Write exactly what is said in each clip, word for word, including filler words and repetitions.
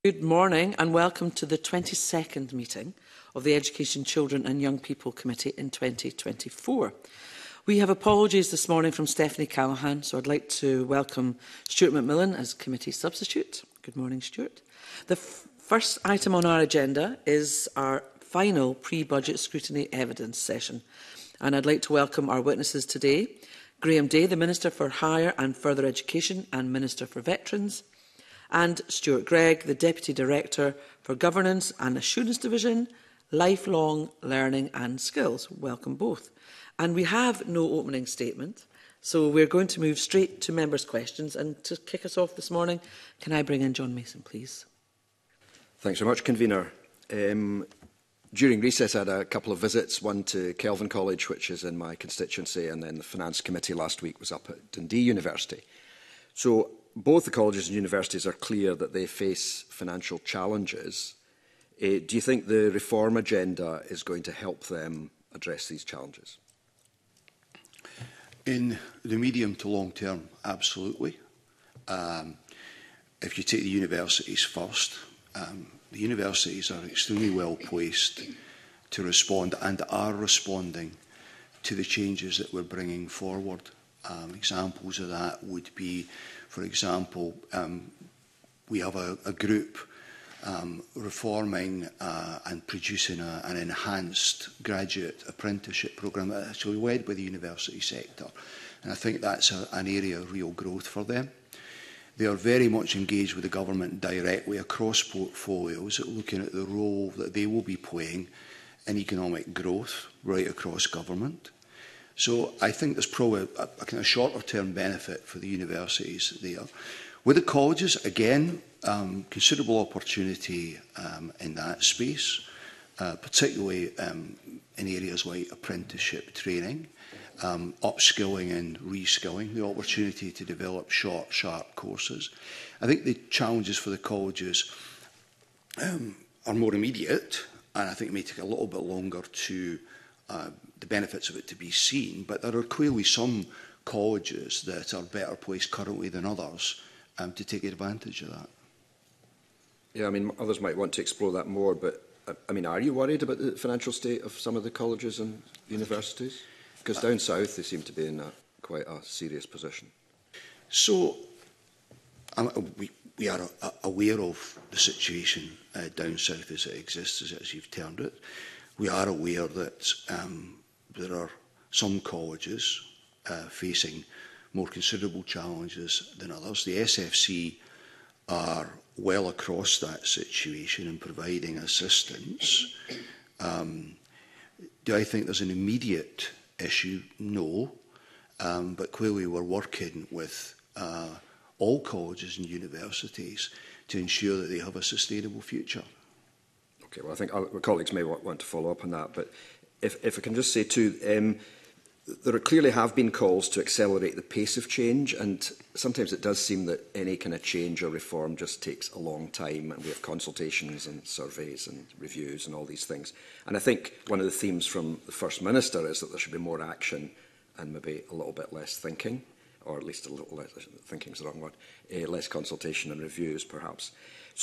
Good morning and welcome to the twenty-second meeting of the Education, Children and Young People Committee in twenty twenty-four. We have apologies this morning from Stephanie Callaghan, so I'd like to welcome Stuart McMillan as committee substitute. Good morning, Stuart. The f first item on our agenda is our final pre-budget scrutiny evidence session, and I'd like to welcome our witnesses today. Graham Day, the Minister for Higher and Further Education and Minister for Veterans, and Stuart Gregg, the Deputy Director for Governance and Assurance Division, Lifelong Learning and Skills. Welcome both. And we have no opening statement, so we're going to move straight to members' questions. And to kick us off this morning, can I bring in John Mason, please? Thanks very much, Convener. Um, during recess, I had a couple of visits, one to Kelvin College, which is in my constituency, and then the Finance Committee last week was up at Dundee University. So both the colleges and universities are clear that they face financial challenges. Uh, do you think the reform agenda is going to help them address these challenges? In the medium to long term, absolutely. Um, if you take the universities first, um, the universities are extremely well placed to respond and are responding to the changes that we're bringing forward. Um, examples of that would be, for example, um, we have a, a group um, reforming uh, and producing a, an enhanced graduate apprenticeship programme that's actually led by the university sector. And I think that's a, an area of real growth for them. They are very much engaged with the government directly across portfolios, looking at the role that they will be playing in economic growth right across government. So I think there's probably a, a kind of shorter-term benefit for the universities there. With the colleges, again, um, considerable opportunity um, in that space, uh, particularly um, in areas like apprenticeship training, um, upskilling and reskilling, the opportunity to develop short, sharp courses. I think the challenges for the colleges um, are more immediate, and I think it may take a little bit longer to uh, the benefits of it to be seen, but there are clearly some colleges that are better placed currently than others um, to take advantage of that. Yeah, I mean, others might want to explore that more, but I mean, are you worried about the financial state of some of the colleges and universities? Because down south they seem to be in a, quite a serious position. So, um, we, we are uh, aware of the situation uh, down south as it exists, as, as you've termed it. We are aware that um, there are some colleges uh, facing more considerable challenges than others. The S F C are well across that situation and providing assistance. Um, do I think there's an immediate issue? No. Um, but clearly we're working with uh, all colleges and universities to ensure that they have a sustainable future. Okay, well, I think our colleagues may want to follow up on that, but if, if I can just say too, um, there clearly have been calls to accelerate the pace of change, and sometimes it does seem that any kind of change or reform just takes a long time, and we have consultations and surveys and reviews and all these things. And I think one of the themes from the First Minister is that there should be more action and maybe a little bit less thinking, or at least a little less, thinking is the wrong word, uh, less consultation and reviews perhaps.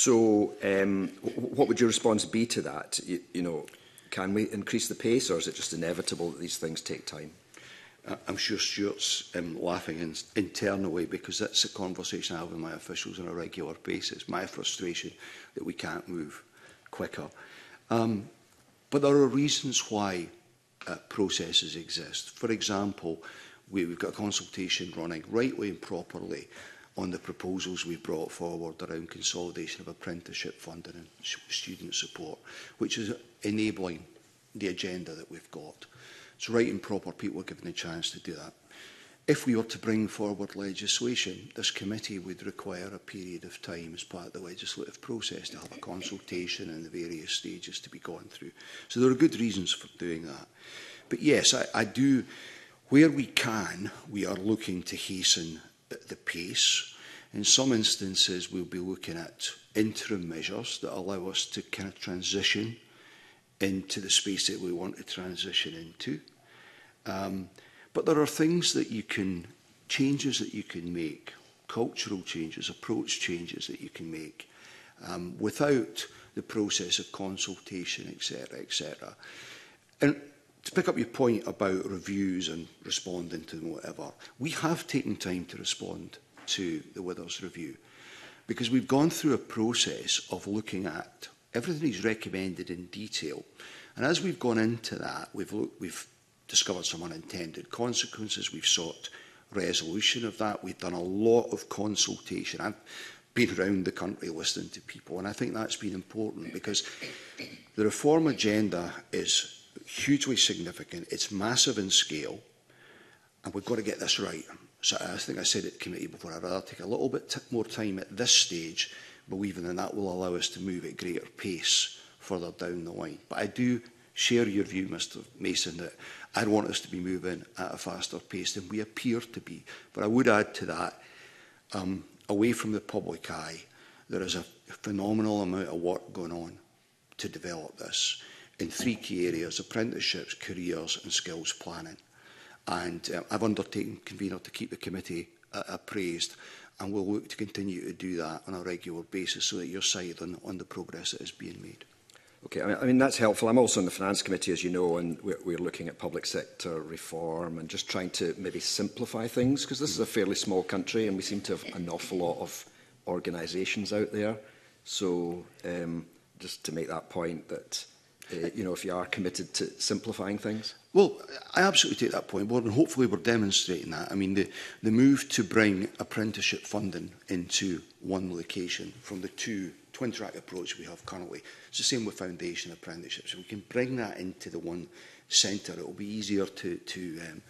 So um, what would your response be to that? You, you know, can we increase the pace, or is it just inevitable that these things take time? I'm sure Stuart's um, laughing in, internally, because that's a conversation I have with my officials on a regular basis, my frustration that we can't move quicker. Um, but there are reasons why uh, processes exist. For example, we, we've got a consultation running rightly and properly on the proposals we've brought forward around consolidation of apprenticeship funding and student support, which is enabling the agenda that we've got. It's right and proper people are given a chance to do that. If we were to bring forward legislation, this committee would require a period of time as part of the legislative process to have a consultation and the various stages to be gone through. So there are good reasons for doing that. But yes, I, I do, where we can, we are looking to hasten the pace. In some instances, we'll be looking at interim measures that allow us to kind of transition into the space that we want to transition into. Um, but there are things that you can, changes that you can make, cultural changes, approach changes that you can make um, without the process of consultation, et cetera, et cetera. And to pick up your point about reviews and responding to them, whatever, we have taken time to respond to the Withers review, because we've gone through a process of looking at everything he's recommended in detail. And as we've gone into that, we've, looked, we've discovered some unintended consequences, we've sought resolution of that, we've done a lot of consultation. I've been around the country listening to people, and I think that's been important, because the reform agenda is hugely significant, it's massive in scale, and we've got to get this right. So I think I said at committee before, I'd rather take a little bit t more time at this stage, believing that that will allow us to move at greater pace further down the line. But I do share your view, Mr Mason, that I want us to be moving at a faster pace than we appear to be. But I would add to that, um, away from the public eye, there is a phenomenal amount of work going on to develop this in three key areas: apprenticeships, careers and skills planning. And uh, I've undertaken, convener, to keep the committee uh, appraised, and we'll look to continue to do that on a regular basis so that you're side on, on the progress that is being made. Okay, I mean, I mean that's helpful. I'm also in the Finance Committee, as you know, and we're, we're looking at public sector reform and just trying to maybe simplify things, because this is a fairly small country and we seem to have an awful lot of organisations out there. So um, just to make that point that, uh, you know, if you are committed to simplifying things. Well, I absolutely take that point board, and hopefully we're demonstrating that. I mean, the, the move to bring apprenticeship funding into one location from the two twin-track approach we have currently. It's the same with foundation apprenticeships. If we can bring that into the one centre, it will be easier to, to, um,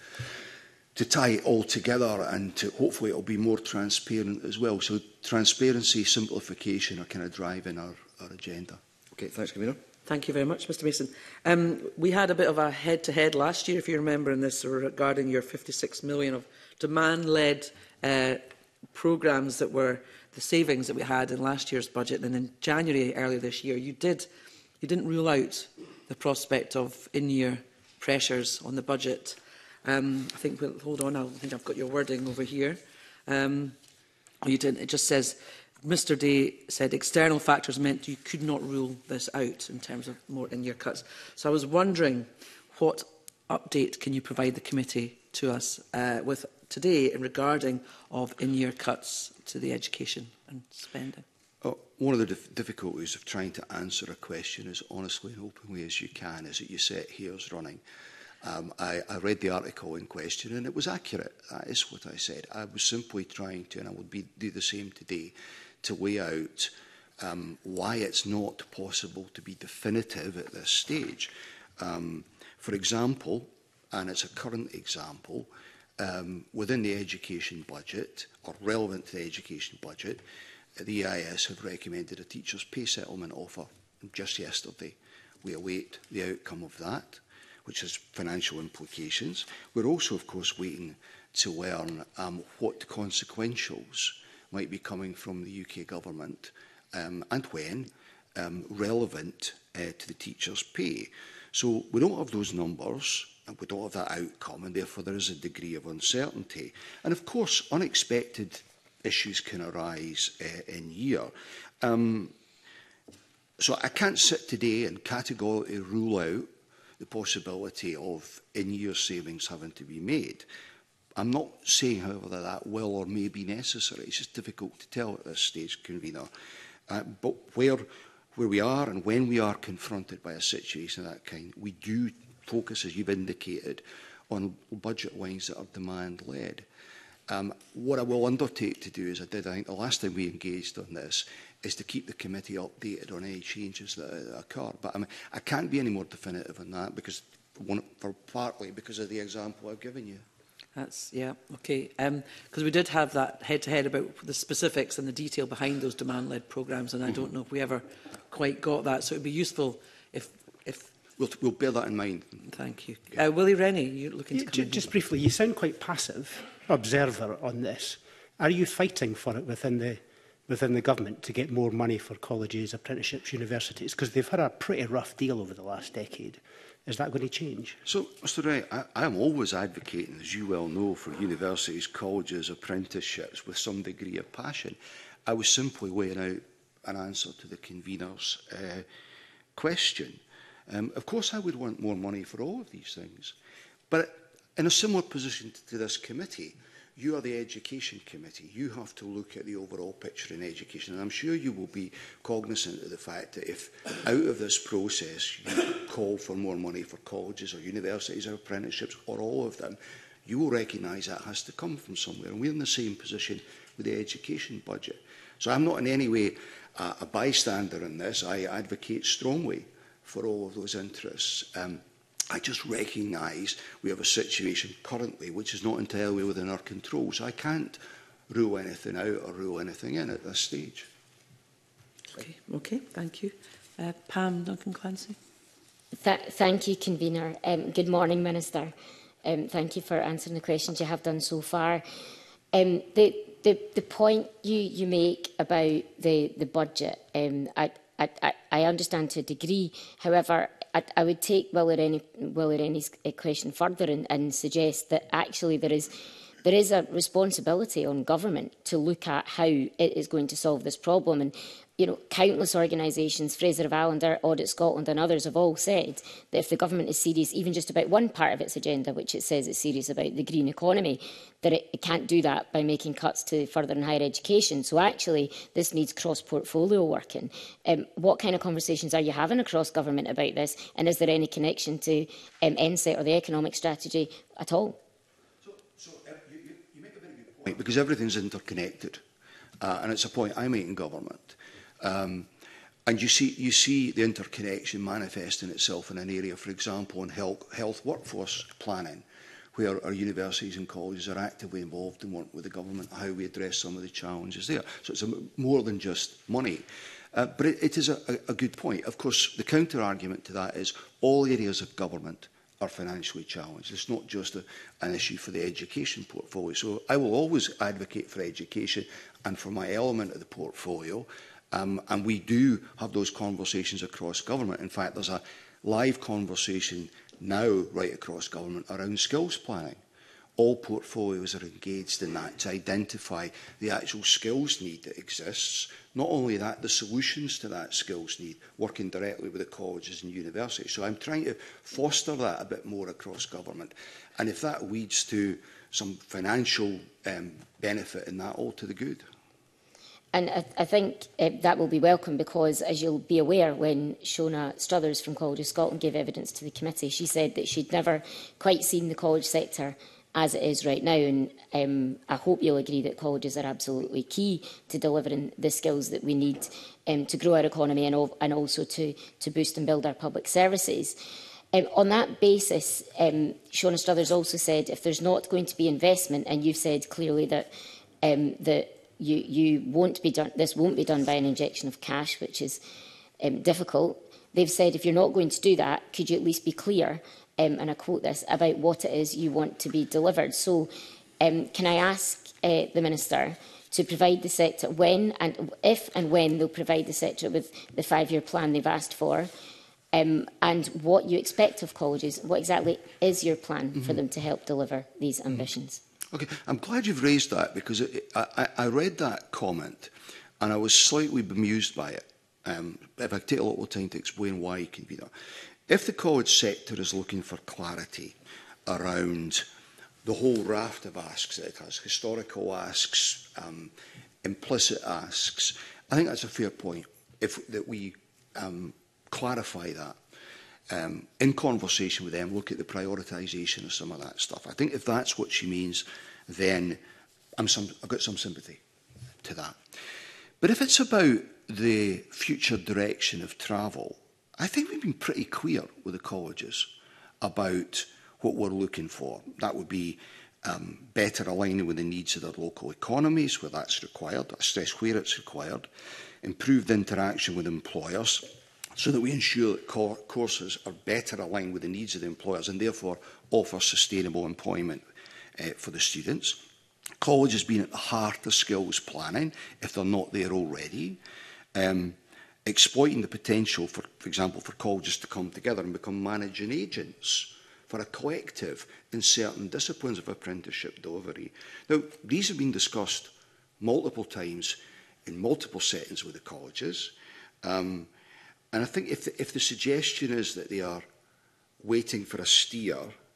to tie it all together, and to, hopefully it will be more transparent as well. So transparency, simplification are kind of driving our, our agenda. Okay, thanks, Convener. Thank you very much, Mr Mason. Um, we had a bit of a head-to-head -head last year, if you remember, in this regarding your fifty-six million of demand-led uh, programmes that were the savings that we had in last year's budget. And in January earlier this year, you, did, you didn't rule out the prospect of in-year pressures on the budget. Um, I think, well, hold on, I think I've got your wording over here. Um, you didn't, it just says, Mr Day said external factors meant you could not rule this out in terms of more in-year cuts. So I was wondering, what update can you provide the committee to us uh, with today in regarding of in-year cuts to the education and spending? Oh, one of the dif difficulties of trying to answer a question as honestly and openly as you can is that you set hairs running. Um, I, I read the article in question and it was accurate. That is what I said. I was simply trying to, and I would be, do the same today, to lay out um, why it's not possible to be definitive at this stage. Um, for example, and it's a current example, um, within the education budget, or relevant to the education budget, the E I S have recommended a teacher's pay settlement offer just yesterday. We await the outcome of that, which has financial implications. We're also, of course, waiting to learn um, what consequentials might be coming from the U K government um, and when um, relevant uh, to the teacher's pay. So we don't have those numbers and we don't have that outcome, and therefore there is a degree of uncertainty. And of course, unexpected issues can arise uh, in year. Um, so I can't sit today and categorically rule out the possibility of in-year savings having to be made. I'm not saying, however, that that will or may be necessary. It's just difficult to tell at this stage, Convener. Uh, but where, where we are and when we are confronted by a situation of that kind, we do focus, as you've indicated, on budget lines that are demand-led. Um, what I will undertake to do, as I did, I think, the last time we engaged on this, is to keep the committee updated on any changes that, uh, that occur. But I, mean, I can't be any more definitive on that, because, one, for partly because of the example I've given you. That's, yeah, okay. Because um, we did have that head-to-head -head about the specifics and the detail behind those demand-led programmes, and I don't know if we ever quite got that. So it would be useful if... if we'll, we'll bear that in mind. Thank you. Uh, Willie Rennie, you're looking yeah, to come in. Just briefly, you sound quite passive observer on this. Are you fighting for it within the, within the government to get more money for colleges, apprenticeships, universities? Because they've had a pretty rough deal over the last decade. Is that going to change? So, Mr Wright, I, I am always advocating, as you well know, for universities, colleges, apprenticeships with some degree of passion. I was simply weighing out an answer to the convener's uh, question. Um, of course, I would want more money for all of these things. But in a similar position to this committee, you are the Education Committee. You have to look at the overall picture in education. And I'm sure you will be cognizant of the fact that if out of this process you call for more money for colleges or universities or apprenticeships or all of them, you will recognise that has to come from somewhere. And we're in the same position with the education budget. So I'm not in any way uh, a bystander in this. I advocate strongly for all of those interests. Um, I just recognise we have a situation currently which is not entirely within our control. So I can't rule anything out or rule anything in at this stage. Okay, okay, thank you. Uh, Pam Duncan-Clancy. Th thank you, Convener. Um, good morning, Minister. Um, thank you for answering the questions you have done so far. Um, the, the, the point you, you make about the, the budget, um, I, I, I understand to a degree. However, I, I would take Will Ireni's question further and, and suggest that actually there is there is a responsibility on government to look at how it is going to solve this problem. And you know, countless organisations, Fraser of Allender, Audit Scotland and others have all said that if the government is serious even just about one part of its agenda, which it says it's serious about, the green economy, that it, it can't do that by making cuts to further and higher education. So actually, this needs cross-portfolio working. Um, what kind of conversations are you having across government about this? And is there any connection to um, N S E T or the economic strategy at all? So, so uh, you, you make a very good point, because everything's interconnected. Uh, and it's a point I make in government. Um, and you see, you see the interconnection manifesting itself in an area, for example, in health, health workforce planning, where our universities and colleges are actively involved in work with the government, how we address some of the challenges there. So it's a, more than just money. Uh, but it, it is a, a good point. Of course, the counter-argument to that is all areas of government are financially challenged. It's not just a, an issue for the education portfolio. So I will always advocate for education and for my element of the portfolio. Um, and we do have those conversations across government. In fact, there's a live conversation now right across government around skills planning. All portfolios are engaged in that to identify the actual skills need that exists. Not only that, the solutions to that skills need, working directly with the colleges and universities. So I'm trying to foster that a bit more across government. And if that leads to some financial um, benefit in that, all to the good. And I, I think uh, that will be welcome because, as you'll be aware, when Shona Struthers from College of Scotland gave evidence to the committee, she said that she'd never quite seen the college sector as it is right now. And um, I hope you'll agree that colleges are absolutely key to delivering the skills that we need um, to grow our economy and, al and also to, to boost and build our public services. Um, on that basis, um, Shona Struthers also said if there's not going to be investment, and you've said clearly that um, the You, you won't be done, this won't be done by an injection of cash, which is um, difficult. They've said if you're not going to do that, could you at least be clear, um, and I quote this, about what it is you want to be delivered. So um, can I ask uh, the Minister to provide the sector when, and if and when they'll provide the sector with the five-year plan they've asked for, um, and what you expect of colleges, what exactly is your plan mm-hmm. for them to help deliver these ambitions? Mm-hmm. Okay, I'm glad you've raised that because it, I, I read that comment and I was slightly bemused by it. Um, if I take a little time to explain why it can be that. If the college sector is looking for clarity around the whole raft of asks that it has, historical asks, um, implicit asks, I think that's a fair point if that we um, clarify that. Um, in conversation with them, look at the prioritisation of some of that stuff. I think if that's what she means, then I'm some, I've got some sympathy to that. But if it's about the future direction of travel, I think we've been pretty clear with the colleges about what we're looking for. That would be um, better aligning with the needs of their local economies, where that's required, I stress where it's required, improved interaction with employers, so that we ensure that co courses are better aligned with the needs of the employers and therefore offer sustainable employment uh, for the students. College has been at the heart of skills planning, if they're not there already. Um, exploiting the potential, for, for example, for colleges to come together and become managing agents for a collective in certain disciplines of apprenticeship delivery. Now, these have been discussed multiple times in multiple settings with the colleges. Um, and I think if the, if the suggestion is that they are waiting for a steer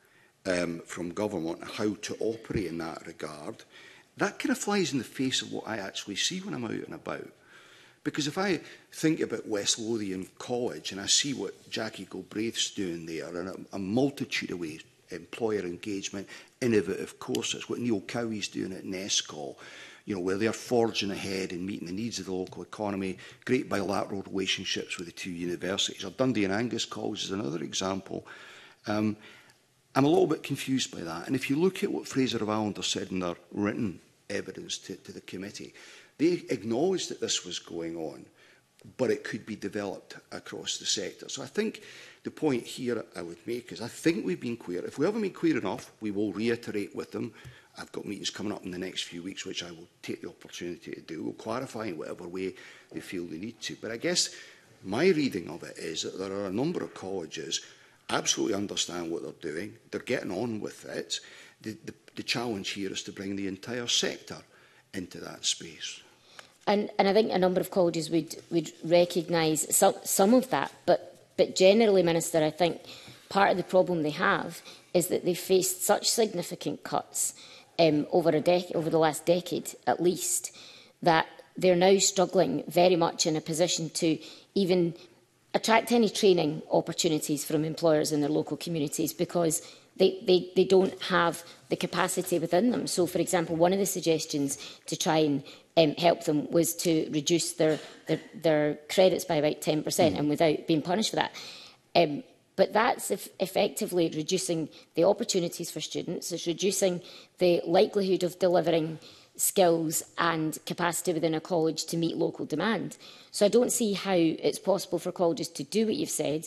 um, from government on how to operate in that regard, that kind of flies in the face of what I actually see when I'm out and about. Because if I think about West Lothian College and I see what Jackie Galbraith's doing there and a, a multitude of ways, employer engagement, innovative courses, what Neil Cowie's doing at Nescol, you know, where they're forging ahead and meeting the needs of the local economy, great bilateral relationships with the two universities. Or Dundee and Angus College is another example. Um, I'm a little bit confused by that. And if you look at what Fraser of Allender said in their written evidence to, to the committee, they acknowledged that this was going on, but it could be developed across the sector. So I think the point here I would make is I think we've been clear. If we haven't been clear enough, we will reiterate with them. I've got meetings coming up in the next few weeks, which I will take the opportunity to do. We'll clarify in whatever way they feel they need to. But I guess my reading of it is that there are a number of colleges absolutely understand what they're doing. They're getting on with it. The, the, the challenge here is to bring the entire sector into that space. And, and I think a number of colleges would, would recognise some, some of that. But, but generally, Minister, I think part of the problem they have is that they've faced such significant cuts um, over, a dec over the last decade, at least, that they're now struggling very much in a position to even attract any training opportunities from employers in their local communities because they, they, they don't have the capacity within them. So, for example, one of the suggestions to try and um, help them was to reduce their, their, their credits by about ten percent mm. and without being punished for that. Um, but that's if effectively reducing the opportunities for students. It's reducing the likelihood of delivering skills and capacity within a college to meet local demand. So I don't see how it's possible for colleges to do what you've said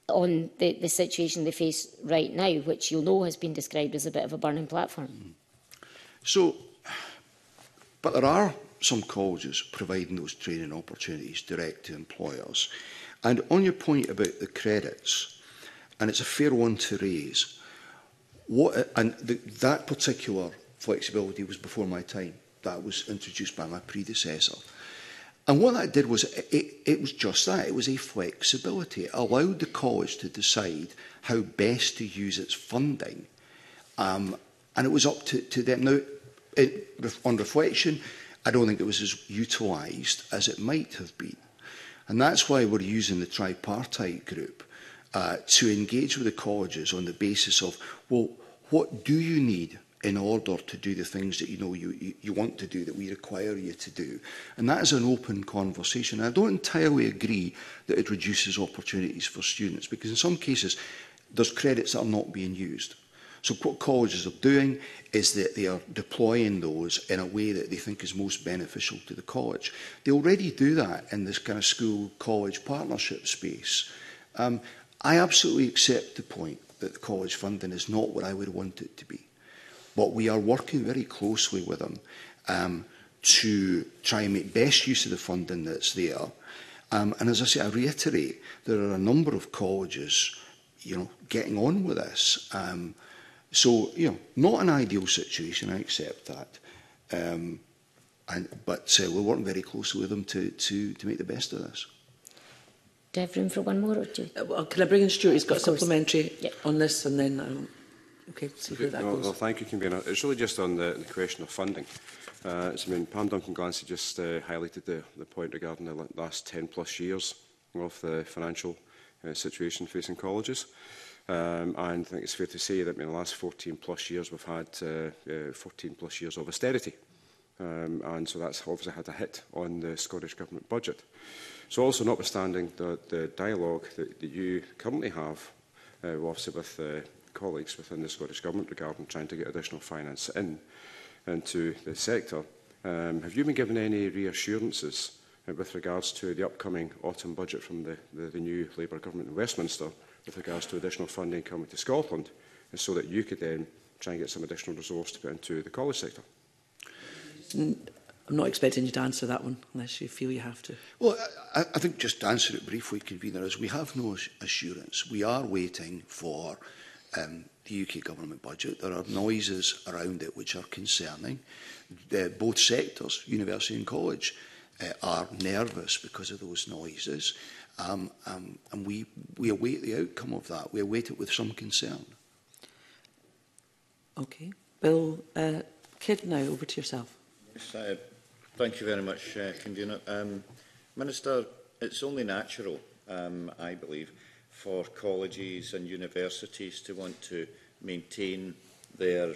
on the, the situation they face right now, which you'll know has been described as a bit of a burning platform. So, but there are some colleges providing those training opportunities direct to employers. And on your point about the credits, and it's a fair one to raise, what, and the, that particular flexibility was before my time. That was introduced by my predecessor. And what that did was, it, it was just that. It was a flexibility. It allowed the college to decide how best to use its funding. Um, and it was up to, to them. Now, it, on reflection, I don't think it was as utilised as it might have been. And that's why we're using the tripartite group uh, to engage with the colleges on the basis of, well, what do you need in order to do the things that you know you, you, you want to do, that we require you to do? And that is an open conversation. I don't entirely agree that it reduces opportunities for students, because in some cases there's credits that are not being used. So what colleges are doing is that they are deploying those in a way that they think is most beneficial to the college. They already do that in this kind of school-college partnership space. Um, I absolutely accept the point that the college funding is not what I would want it to be. But we are working very closely with them um, to try and make best use of the funding that's there. Um, and as I say, I reiterate, there are a number of colleges, you know, getting on with this. Um, so, you know, not an ideal situation, I accept that. Um, and, but uh, we're working very closely with them to, to, to make the best of this. Do I have room for one more or two? Uh, well, can I bring in Stuart? He's got Of a course. supplementary Yep. on this, and then um, okay, see where that no, goes. well, thank you, Convener. It's really just on the, the question of funding. Uh, it's, I mean, Pam Duncan-Glancy just uh, highlighted the, the point regarding the last ten plus years of the financial uh, situation facing colleges. Um, and I think it's fair to say that in the last fourteen plus years we've had uh, uh, fourteen plus years of austerity. Um, and so that's obviously had a hit on the Scottish Government budget. So also notwithstanding the, the dialogue that, that you currently have, uh, obviously with uh, colleagues within the Scottish Government regarding trying to get additional finance in into the sector, um, have you been given any reassurances uh, with regards to the upcoming autumn budget from the, the, the new Labour Government in Westminster with regards to additional funding coming to Scotland, and so that you could then try and get some additional resource to put into the college sector? I'm not expecting you to answer that one unless you feel you have to. Well, I, I think just to answer it briefly, Convener, is we have no assurance. We are waiting for um, the U K Government budget. There are noises around it which are concerning. Uh, both sectors, university and college, uh, are nervous because of those noises. Um, um, and we, we await the outcome of that. We await it with some concern. Okay. Bill uh, Kidd, now over to yourself. Yes, uh, thank you very much, uh, Convener. Um, Minister, it's only natural, um, I believe, for colleges and universities to want to maintain their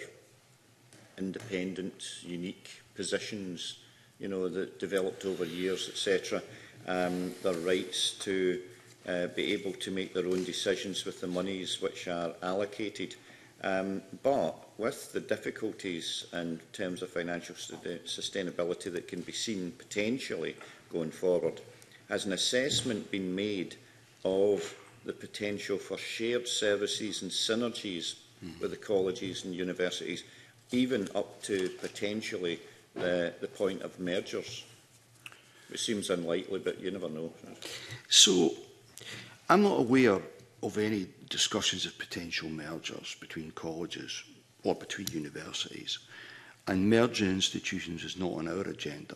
independent, unique positions, you know, that developed over years, et cetera. Um, their rights to uh, be able to make their own decisions with the monies which are allocated. Um, but with the difficulties in terms of financial sustainability that can be seen potentially going forward, has an assessment been made of the potential for shared services and synergies mm. with the colleges and universities, even up to potentially the, the point of mergers? It seems unlikely, but you never know. So, I'm not aware of any discussions of potential mergers between colleges or between universities, and merging institutions is not on our agenda.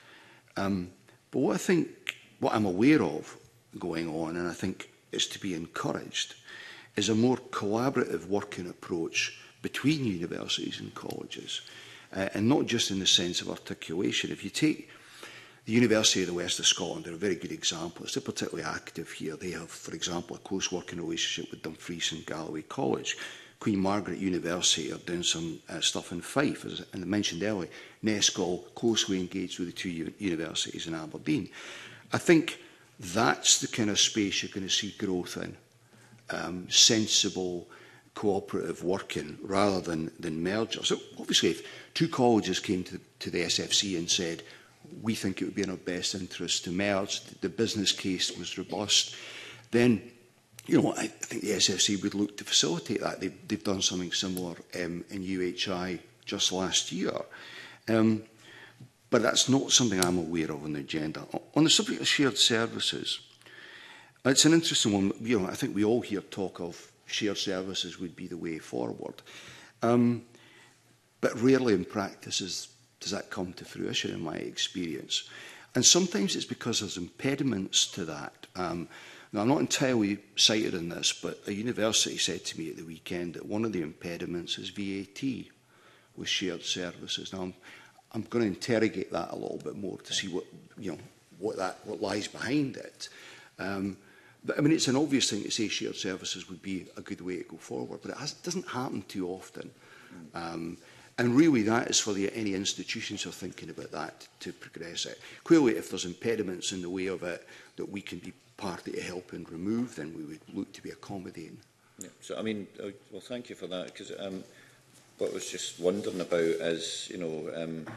Um, but what I think, what I'm aware of going on, and I think is to be encouraged, is a more collaborative working approach between universities and colleges, uh, and not just in the sense of articulation. If you take the University of the West of Scotland, they're a very good example. They're particularly active here. They have, for example, a close working relationship with Dumfries and Galloway College. Queen Margaret University are doing some uh, stuff in Fife, as I mentioned earlier. Nescol closely engaged with the two universities in Aberdeen. I think that's the kind of space you're going to see growth in. Um, sensible, cooperative working rather than, than mergers. So obviously, if two colleges came to, to the S F C and said, we think it would be in our best interest to merge, the business case was robust, then, you know, I think the S F C would look to facilitate that. They've, they've done something similar um, in U H I just last year. Um, but that's not something I'm aware of on the agenda. On the subject of shared services, it's an interesting one. You know, I think we all hear talk of shared services would be the way forward. Um, but rarely in practice is does that come to fruition, in my experience. And sometimes it's because there's impediments to that. Um, now, I'm not entirely cited in this, but a university said to me at the weekend that one of the impediments is V A T with shared services. Now, I'm, I'm going to interrogate that a little bit more to see what, you know, what, that, what lies behind it. Um, but, I mean, it's an obvious thing to say shared services would be a good way to go forward, but it has, doesn't happen too often. Um, And really that is for the, any institutions who are thinking about that to progress it. Clearly, if there's impediments in the way of it that we can be party to help and remove, then we would look to be accommodating. Yeah, so, I mean, uh, well, thank you for that, because um, what I was just wondering about is, you know, um,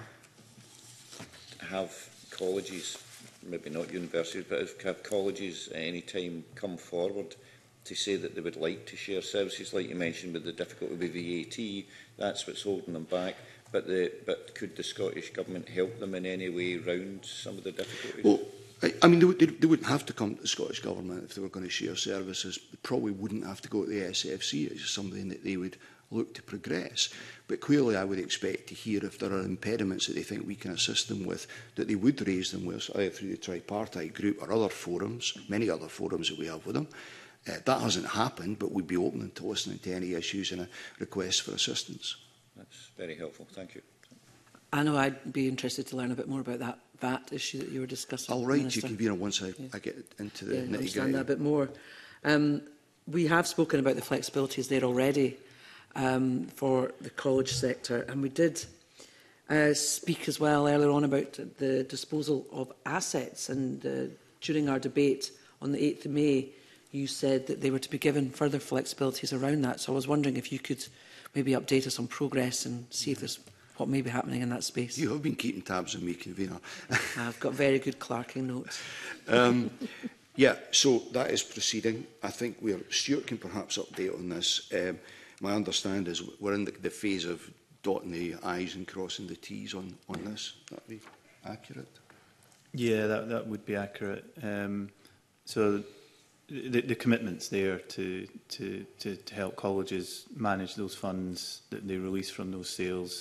have colleges, maybe not universities, but have colleges at any time come forward to say that they would like to share services, like you mentioned, with the difficulty with V A T, that's what's holding them back. But, the, but could the Scottish Government help them in any way round some of the difficulties? Well, I, I mean, they, they, they wouldn't have to come to the Scottish Government if they were going to share services. They probably wouldn't have to go to the S F C. It's just something that they would look to progress. But clearly, I would expect to hear if there are impediments that they think we can assist them with, that they would raise them with, either through the tripartite group or other forums, many other forums that we have with them. Uh, that hasn't happened, but we'd be open to listening to any issues and a request for assistance. That's very helpful. Thank you. I know I'd be interested to learn a bit more about that V A T issue that you were discussing. I'll write to you, Convener, once I, yeah. I get into the yeah, nitty-gritty. Understand that a bit more. Um, we have spoken about the flexibilities there already um, for the college sector, and we did uh, speak as well earlier on about the disposal of assets. And uh, during our debate on the eighth of May, you said that they were to be given further flexibilities around that. So I was wondering if you could maybe update us on progress and see if there's what may be happening in that space. You have been keeping tabs on me, Convener. I've got very good clerking notes. um, yeah, so that is proceeding. I think we're, Stuart can perhaps update on this. Um, my understanding is we're in the, the phase of dotting the I's and crossing the T's on, on this. Would that be accurate? Yeah, that, that would be accurate. Um, so The, the commitment's there to, to, to, to help colleges manage those funds that they release from those sales.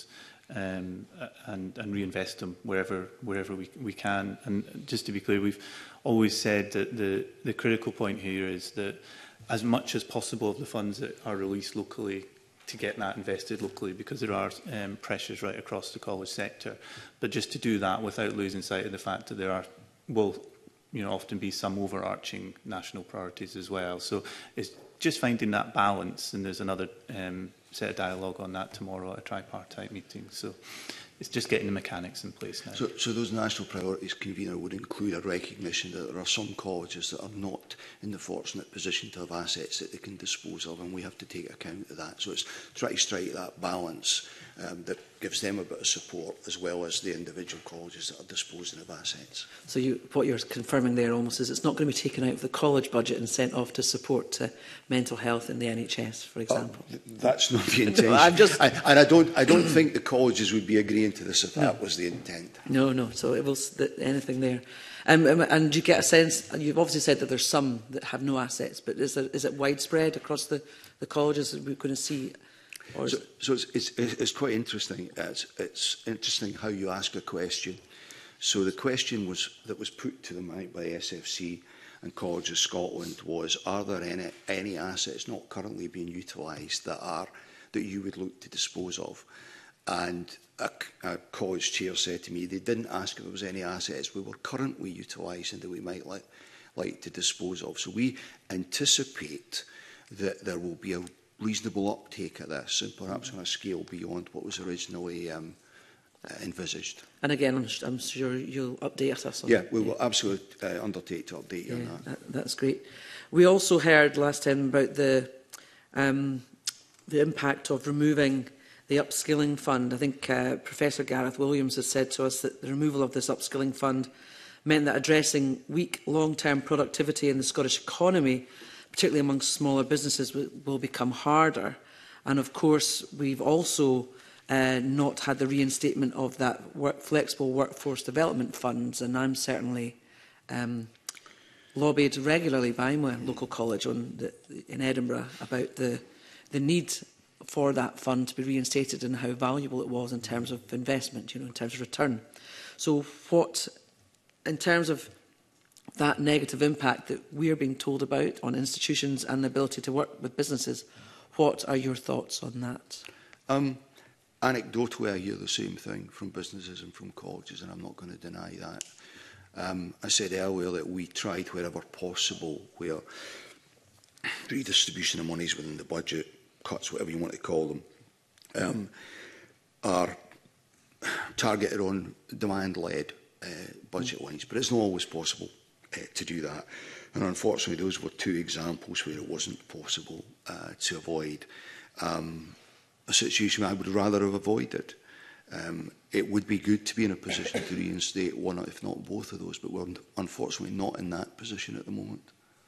um, and, and reinvest them wherever wherever we, we can. And just to be clear, we've always said that the, the critical point here is that as much as possible of the funds that are released locally, to get that invested locally, because there are um, pressures right across the college sector. But just to do that without losing sight of the fact that there are will you know, often be some overarching national priorities as well. So it's just finding that balance, and there's another um, set of dialogue on that tomorrow at a tripartite meeting. So it's just getting the mechanics in place now. So, so those national priorities, convener, would include a recognition that there are some colleges that are not in the fortunate position to have assets that they can dispose of, and we have to take account of that. So it's trying to strike that balance um, that gives them a bit of support, as well as the individual colleges that are disposing of assets. So you, what you're confirming there almost is it's not going to be taken out of the college budget and sent off to support uh, mental health in the N H S, for example. Oh, that's not the intention. No, I'm just... I, and I don't, I don't think the colleges would be agreeing to this if that no. was the intent. No, no. So it will anything there. Um, and do you get a sense? And you've obviously said that there's some that have no assets, but is there, is it widespread across the, the colleges that we're going to see? Or so so it's, it's, it's quite interesting. It's, it's interesting how you ask a question. So the question was that was put to them right, by S F C and Colleges Scotland was: are there any, any assets not currently being utilised that are that you would look to dispose of? And a, a college chair said to me they didn't ask if there was any assets we were currently utilising that we might like, like to dispose of. So we anticipate that there will be a reasonable uptake at this, and perhaps on a scale beyond what was originally um, uh, envisaged. And again, I'm, I'm sure you'll update us on Yeah, that. we will absolutely uh, undertake to update you yeah, on that. that. That's great. We also heard last time about the, um, the impact of removing the upskilling fund. I think uh, Professor Gareth Williams has said to us that the removal of this upskilling fund meant that addressing weak long-term productivity in the Scottish economy, particularly amongst smaller businesses, will become harder. And of course, we've also uh, not had the reinstatement of that work, flexible workforce development funds, and I'm certainly um, lobbied regularly by my local college on the, in Edinburgh about the, the need for that fund to be reinstated and how valuable it was in terms of investment, you know, in terms of return. So what, in terms of that negative impact that we are being told about on institutions and the ability to work with businesses, what are your thoughts on that? Um, anecdotally, I hear the same thing from businesses and from colleges, and I'm not going to deny that. Um, I said earlier that we tried wherever possible where redistribution of monies within the budget, cuts, whatever you want to call them, um, are targeted on demand-led uh, budget lines, but it's not always possible uh, to do that. And unfortunately, those were two examples where it wasn't possible uh, to avoid um, a situation I would rather have avoided. Um, it would be good to be in a position to reinstate one, if not both of those, but we're unfortunately not in that position at the moment.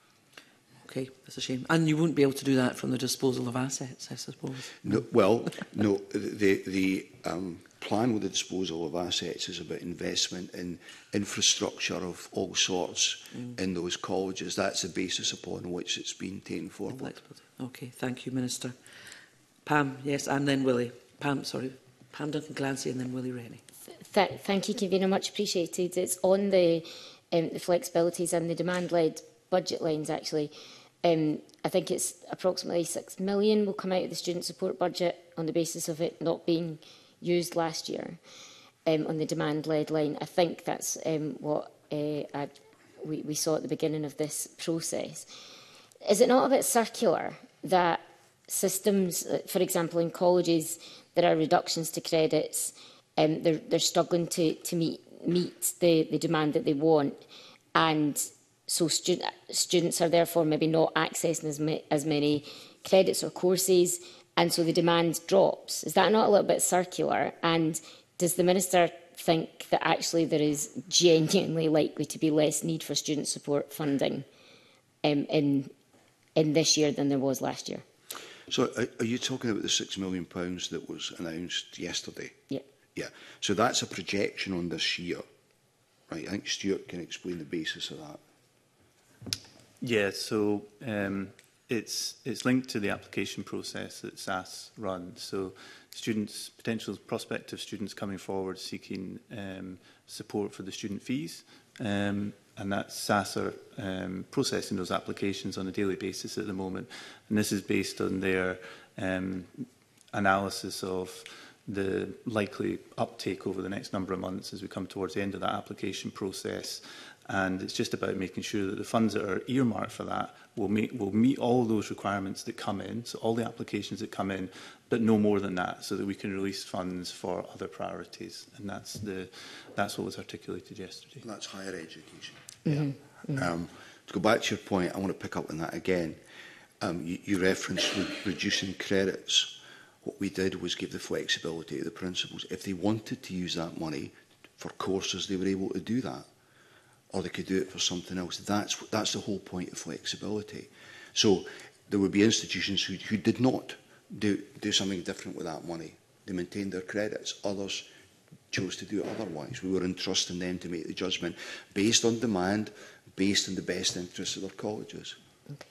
Okay, that's a shame. And you won't be able to do that from the disposal of assets, I suppose. No, well, no. The, the um, plan with the disposal of assets is about investment in infrastructure of all sorts mm. in those colleges. That's the basis upon which it's been taken forward. Okay, thank you, Minister. Pam, yes, and then Willie. Pam, sorry. Pam Duncan Glancy and then Willie Rennie. Th thank you, Convener. Much appreciated. It's on the, um, the flexibilities and the demand-led budget lines, actually. Um, I think it's approximately six million will come out of the student support budget on the basis of it not being used last year um, on the demand-led line. I think that's um, what uh, I, we, we saw at the beginning of this process. Is it not a bit circular that systems, for example, in colleges, there are reductions to credits, um, they're, they're struggling to, to meet, meet the, the demand that they want, and so student, students are therefore maybe not accessing as, ma as many credits or courses, and so the demand drops. Is that not a little bit circular? And does the Minister think that actually there is genuinely likely to be less need for student support funding um, in, in this year than there was last year? So are, are you talking about the six million pounds that was announced yesterday? Yeah. Yeah. So that's a projection on this year, right? I think Stuart can explain the basis of that. Yeah, so um, it's, it's linked to the application process that S A S runs. So students, potential prospective students coming forward seeking um, support for the student fees, um, and that S A S are um, processing those applications on a daily basis at the moment. And this is based on their um, analysis of the likely uptake over the next number of months as we come towards the end of that application process. And it's just about making sure that the funds that are earmarked for that will, make, will meet all those requirements that come in, so all the applications that come in, but no more than that, so that we can release funds for other priorities. And that's, the, that's what was articulated yesterday. That's higher education. Mm-hmm. Yeah. Mm-hmm. Um, to go back to your point, I want to pick up on that again. Um, you, you referenced re reducing credits. What we did was give the flexibility to the principals. If they wanted to use that money for courses, they were able to do that. Or they could do it for something else. That's, that's the whole point of flexibility. So there would be institutions who, who did not do, do something different with that money. They maintained their credits. Others chose to do it otherwise. We were entrusting them to make the judgment based on demand, based on the best interests of their colleges. Okay.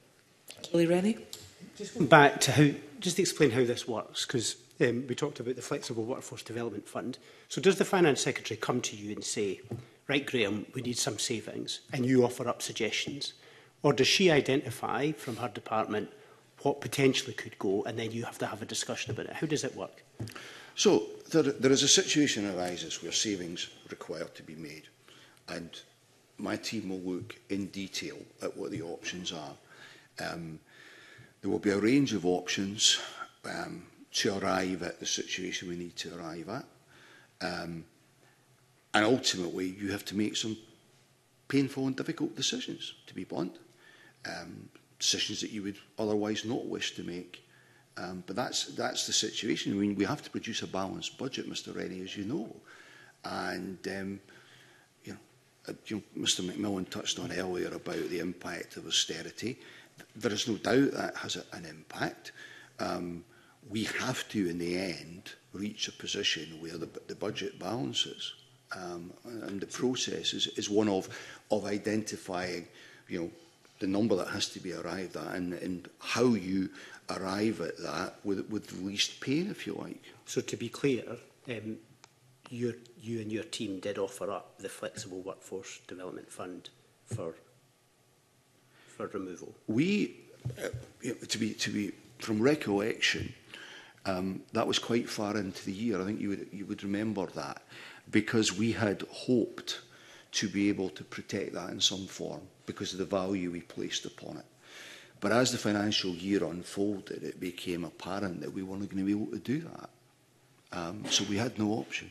Kelly Rennie? Just going back to how, just explain how this works, because um, we talked about the Flexible Workforce Development Fund. So does the Finance Secretary come to you and say, right, Graham, we need some savings, and you offer up suggestions? Or does she identify from her department what potentially could go, and then you have to have a discussion about it? How does it work? So there, there is a situation arises where savings require to be made, and my team will look in detail at what the options are. Um, there will be a range of options um, to arrive at the situation we need to arrive at. Um, And ultimately, you have to make some painful and difficult decisions, to be blunt. Um, decisions that you would otherwise not wish to make. Um, but that's, that's the situation. I mean, we have to produce a balanced budget, Mr Rennie, as you know. And, um, you know, uh, you know, Mr McMillan touched on earlier about the impact of austerity. There is no doubt that has a, an impact. Um, we have to, in the end, reach a position where the, the budget balances. Um, and the process is, is one of, of identifying, you know, the number that has to be arrived at and, and how you arrive at that with, with the least pain, if you like. So to be clear, um, you you and your team did offer up the Flexible Workforce Development Fund for for removal. We, uh, you know, to be to be from recollection, um, that was quite far into the year. I think you would you would remember that, because we had hoped to be able to protect that in some form because of the value we placed upon it. But as the financial year unfolded, it became apparent that we weren't going to be able to do that. Um, so we had no option.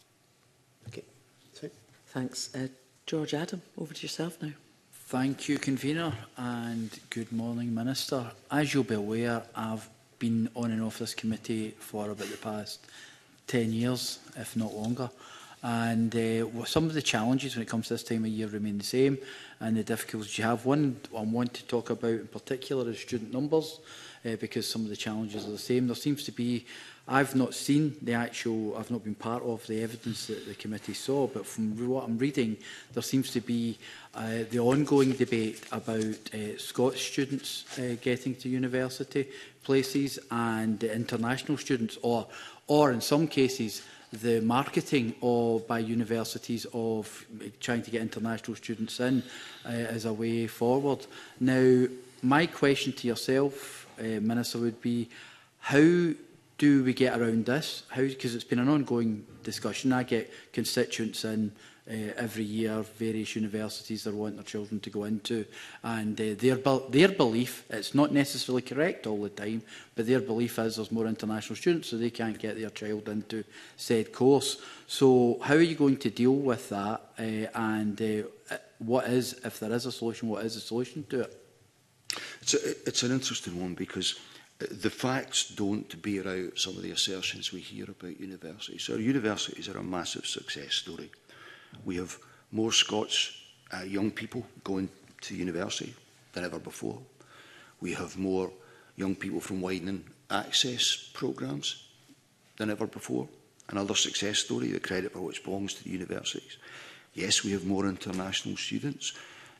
Okay. So. Thanks. Uh, George Adam, over to yourself now. Thank you, Convener, and good morning, Minister. As you'll be aware, I've been on and off this committee for about the past ten years, if not longer. And uh, some of the challenges when it comes to this time of year remain the same, and the difficulties you have. One I want to talk about in particular is student numbers, uh, because some of the challenges are the same. There seems to be, I've not seen the actual, I've not been part of the evidence that the committee saw, but from what I'm reading, there seems to be uh, the ongoing debate about uh, Scots students uh, getting to university places and uh, international students, or, or in some cases, the marketing of, by universities of trying to get international students in uh, as a way forward. Now, my question to yourself, uh, Minister, would be, how do we get around this? How, because it's been an ongoing discussion. I get constituents in uh, every year, various universities they want their children to go into, and uh, their, their belief, it's not necessarily correct all the time, but their belief is there's more international students, so they can't get their child into said course. So how are you going to deal with that, uh, and uh, what is, if there is a solution, what is the solution to it? It's, a, it's an interesting one, because the facts don't bear out some of the assertions we hear about universities. So our universities are a massive success story. We have more Scots uh, young people going to university than ever before. We have more young people from widening access programmes than ever before. Another success story, the credit for which belongs to the universities. Yes, we have more international students.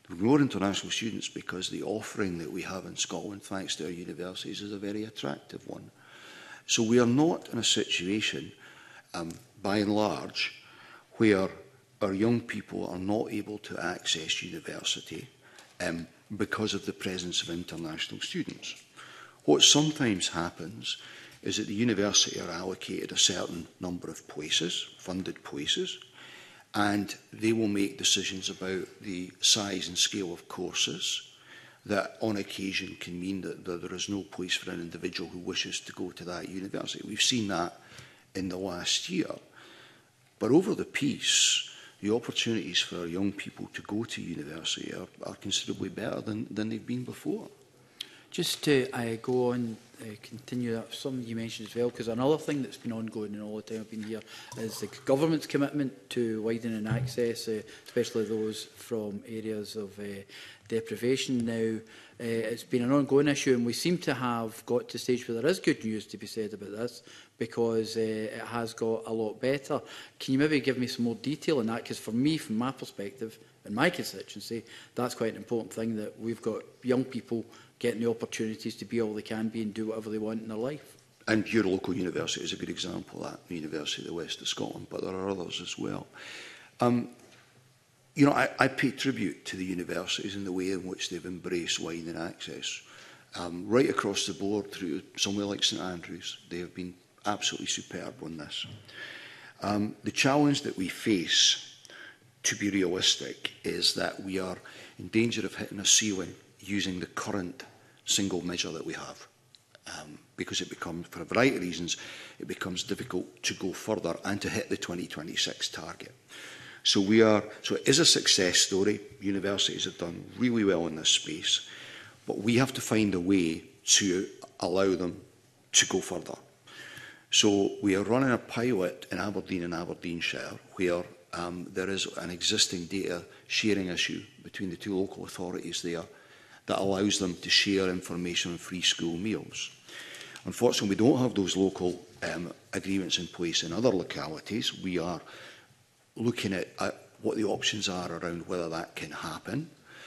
more international students because the offering that we have in Scotland, thanks to our universities, is a very attractive one. So we are not in a situation, um, by and large, where our young people are not able to access university um, because of the presence of international students. What sometimes happens is that the university are allocated a certain number of places, funded places, and they will make decisions about the size and scale of courses that on occasion can mean that there is no place for an individual who wishes to go to that university. We've seen that in the last year. But over the piece, the opportunities for our young people to go to university are, are considerably better than, than they've been before. Just to uh, go on, uh, continue that, something you mentioned as well, because another thing that's been ongoing in all the time I've been here is the government's commitment to widening access, uh, especially those from areas of uh, deprivation. Now, uh, it's been an ongoing issue, and we seem to have got to a stage where there is good news to be said about this, because uh, it has got a lot better. Can you maybe give me some more detail on that? Because for me, from my perspective, in my constituency, that's quite an important thing, that we've got young people getting the opportunities to be all they can be and do whatever they want in their life. And your local university is a good example of that, the University of the West of Scotland, but there are others as well. Um, you know, I, I pay tribute to the universities in the way in which they've embraced widening access. Um, right across the board through somewhere like St Andrews, they have been absolutely superb on this. Um, the challenge that we face, to be realistic, is that we are in danger of hitting a ceiling using the current single measure that we have. Um, because it becomes, for a variety of reasons, it becomes difficult to go further and to hit the twenty twenty-six target. So we are, so it is a success story. Universities have done really well in this space, but we have to find a way to allow them to go further. So we are running a pilot in Aberdeen and Aberdeenshire where um, there is an existing data sharing issue between the two local authorities there that allows them to share information on free school meals. Unfortunately, we don't have those local um, agreements in place in other localities. We are looking at, at what the options are around whether that can happen.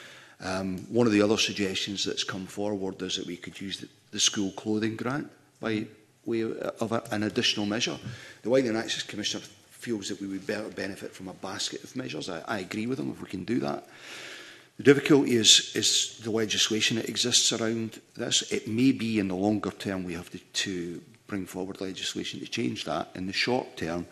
Um, one of the other suggestions that's come forward is that we could use the, the school clothing grant by way of a, an additional measure. The Widening Access Commissioner feels that we would better benefit from a basket of measures. I, I agree with him if we can do that. The difficulty is, is the legislation that exists around this. It may be in the longer term we have to, to bring forward legislation to change that. In the short term,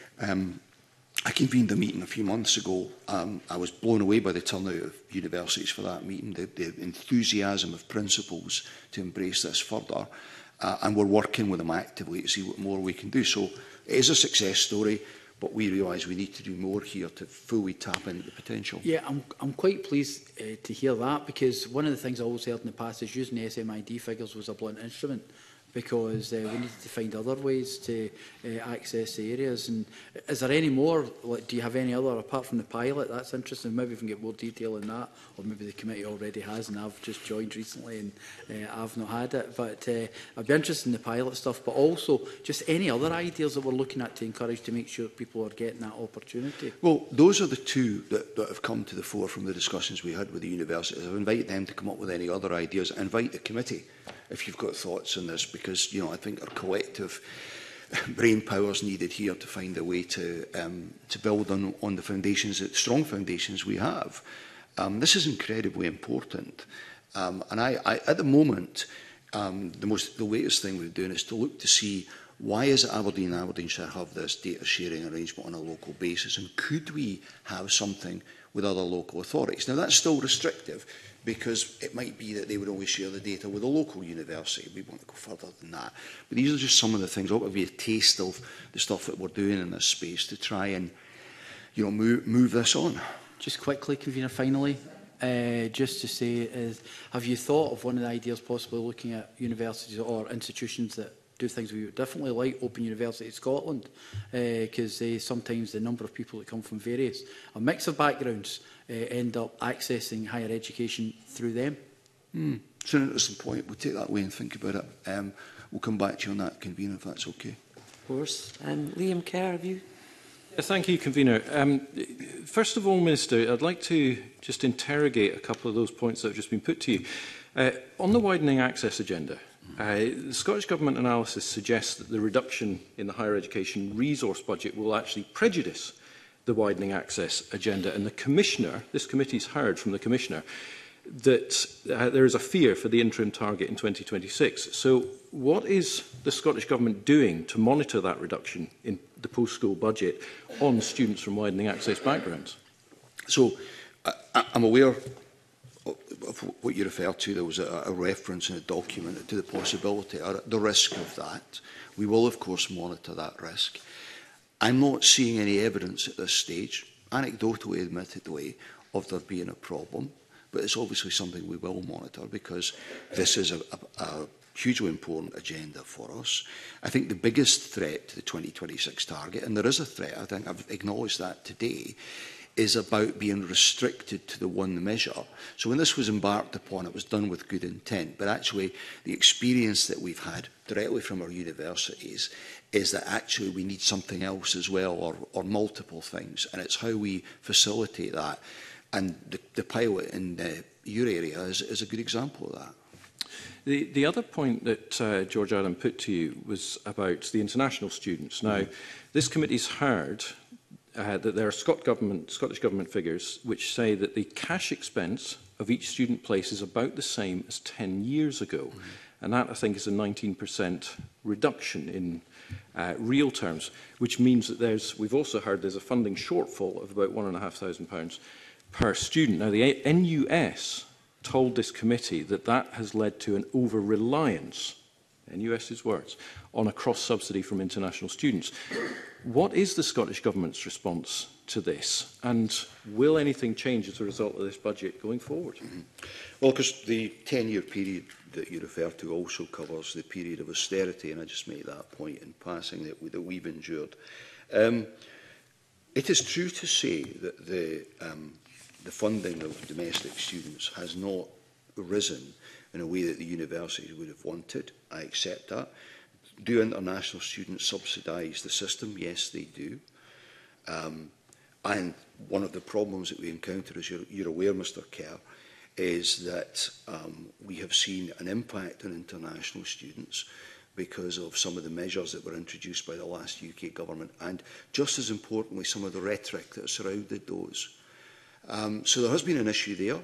um, I convened a meeting a few months ago. Um, I was blown away by the turnout of universities for that meeting, the, the enthusiasm of principals to embrace this further. Uh, and we're working with them actively to see what more we can do. So it is a success story, but we realise we need to do more here to fully tap into the potential. Yeah, I'm, I'm quite pleased uh, to hear that, because one of the things I always heard in the past is using the S M I D figures was a blunt instrument, because uh, we needed to find other ways to uh, access the areas. And is there any more, like, do you have any other, apart from the pilot? That's interesting. Maybe we can get more detail on that, or maybe the committee already has and I've just joined recently and uh, I've not had it. But uh, I'd be interested in the pilot stuff, but also just any other ideas that we're looking at to encourage to make sure people are getting that opportunity. Well, those are the two that, that have come to the fore from the discussions we had with the universities. I've invited them to come up with any other ideas. I invite the committee if you've got thoughts on this, because, you know, I think our collective brain power is needed here to find a way to um, to build on, on the foundations, the strong foundations we have. Um, this is incredibly important. Um, and I, I, at the moment, um, the most the latest thing we're doing is to look to see why is it Aberdeen and Aberdeenshire have this data sharing arrangement on a local basis, and could we have something with other local authorities? Now, that's still restrictive, because it might be that they would only share the data with a local university. We want to go further than that. But these are just some of the things. I'll give you a taste of the stuff that we're doing in this space to try and, you know, move, move this on. Just quickly, Convener, finally, uh, just to say, is, have you thought of one of the ideas possibly looking at universities or institutions that do things we would differently, like Open University Scotland, because uh, sometimes the number of people that come from various, a mix of backgrounds, uh, end up accessing higher education through them? Mm. It's an interesting point. We'll take that away and think about it. Um, we'll come back to you on that, Convener, if that's okay. Of course. Um, Liam Kerr, have you? thank you, Convener. Um, first of all, Minister, I'd like to just interrogate a couple of those points that have just been put to you. Uh, on the widening access agenda, uh, the Scottish Government analysis suggests that the reduction in the higher education resource budget will actually prejudice the widening access agenda. And the Commissioner, this committee's heard from the Commissioner, that uh, there is a fear for the interim target in twenty twenty-six. So what is the Scottish Government doing to monitor that reduction in the post-school budget on students from widening access backgrounds? So I, I'm aware of what you refer to. There was a, a reference in a document to the possibility or the risk of that. We will, of course, monitor that risk. I'm not seeing any evidence at this stage, anecdotally, admittedly, of there being a problem. But it's obviously something we will monitor because this is a, a, a hugely important agenda for us. I think the biggest threat to the twenty twenty-six target, and there is a threat, I think I've acknowledged that today, is about being restricted to the one measure. So when this was embarked upon, it was done with good intent, but actually the experience that we've had directly from our universities is that actually we need something else as well, or, or multiple things, and it's how we facilitate that. And the, the pilot in uh, your area is, is a good example of that. The, the other point that uh, George Adam put to you was about the international students. Now, mm-hmm. this committee's heard uh, that there are Scot government, Scottish Government figures which say that the cash expense of each student place is about the same as ten years ago. Mm-hmm. And that, I think, is a nineteen percent reduction in uh, real terms, which means that there's, we've also heard there's a funding shortfall of about one thousand five hundred pounds per student. Now, the N U S told this committee that that has led to an over-reliance, N U S's words, on a cross-subsidy from international students. What is the Scottish Government's response to this? And will anything change as a result of this budget going forward? Mm-hmm. Well, because the ten-year period that you refer to also covers the period of austerity, and I just make that point in passing that, we, that we've endured. Um, it is true to say that the um, the funding of domestic students has not risen in a way that the universities would have wanted. I accept that. Do international students subsidise the system? Yes, they do. Um, and one of the problems that we encounter, as you're, you're aware, Mr Kerr, is that um, we have seen an impact on international students because of some of the measures that were introduced by the last U K government, and just as importantly, some of the rhetoric that surrounded those. Um, so there has been an issue there.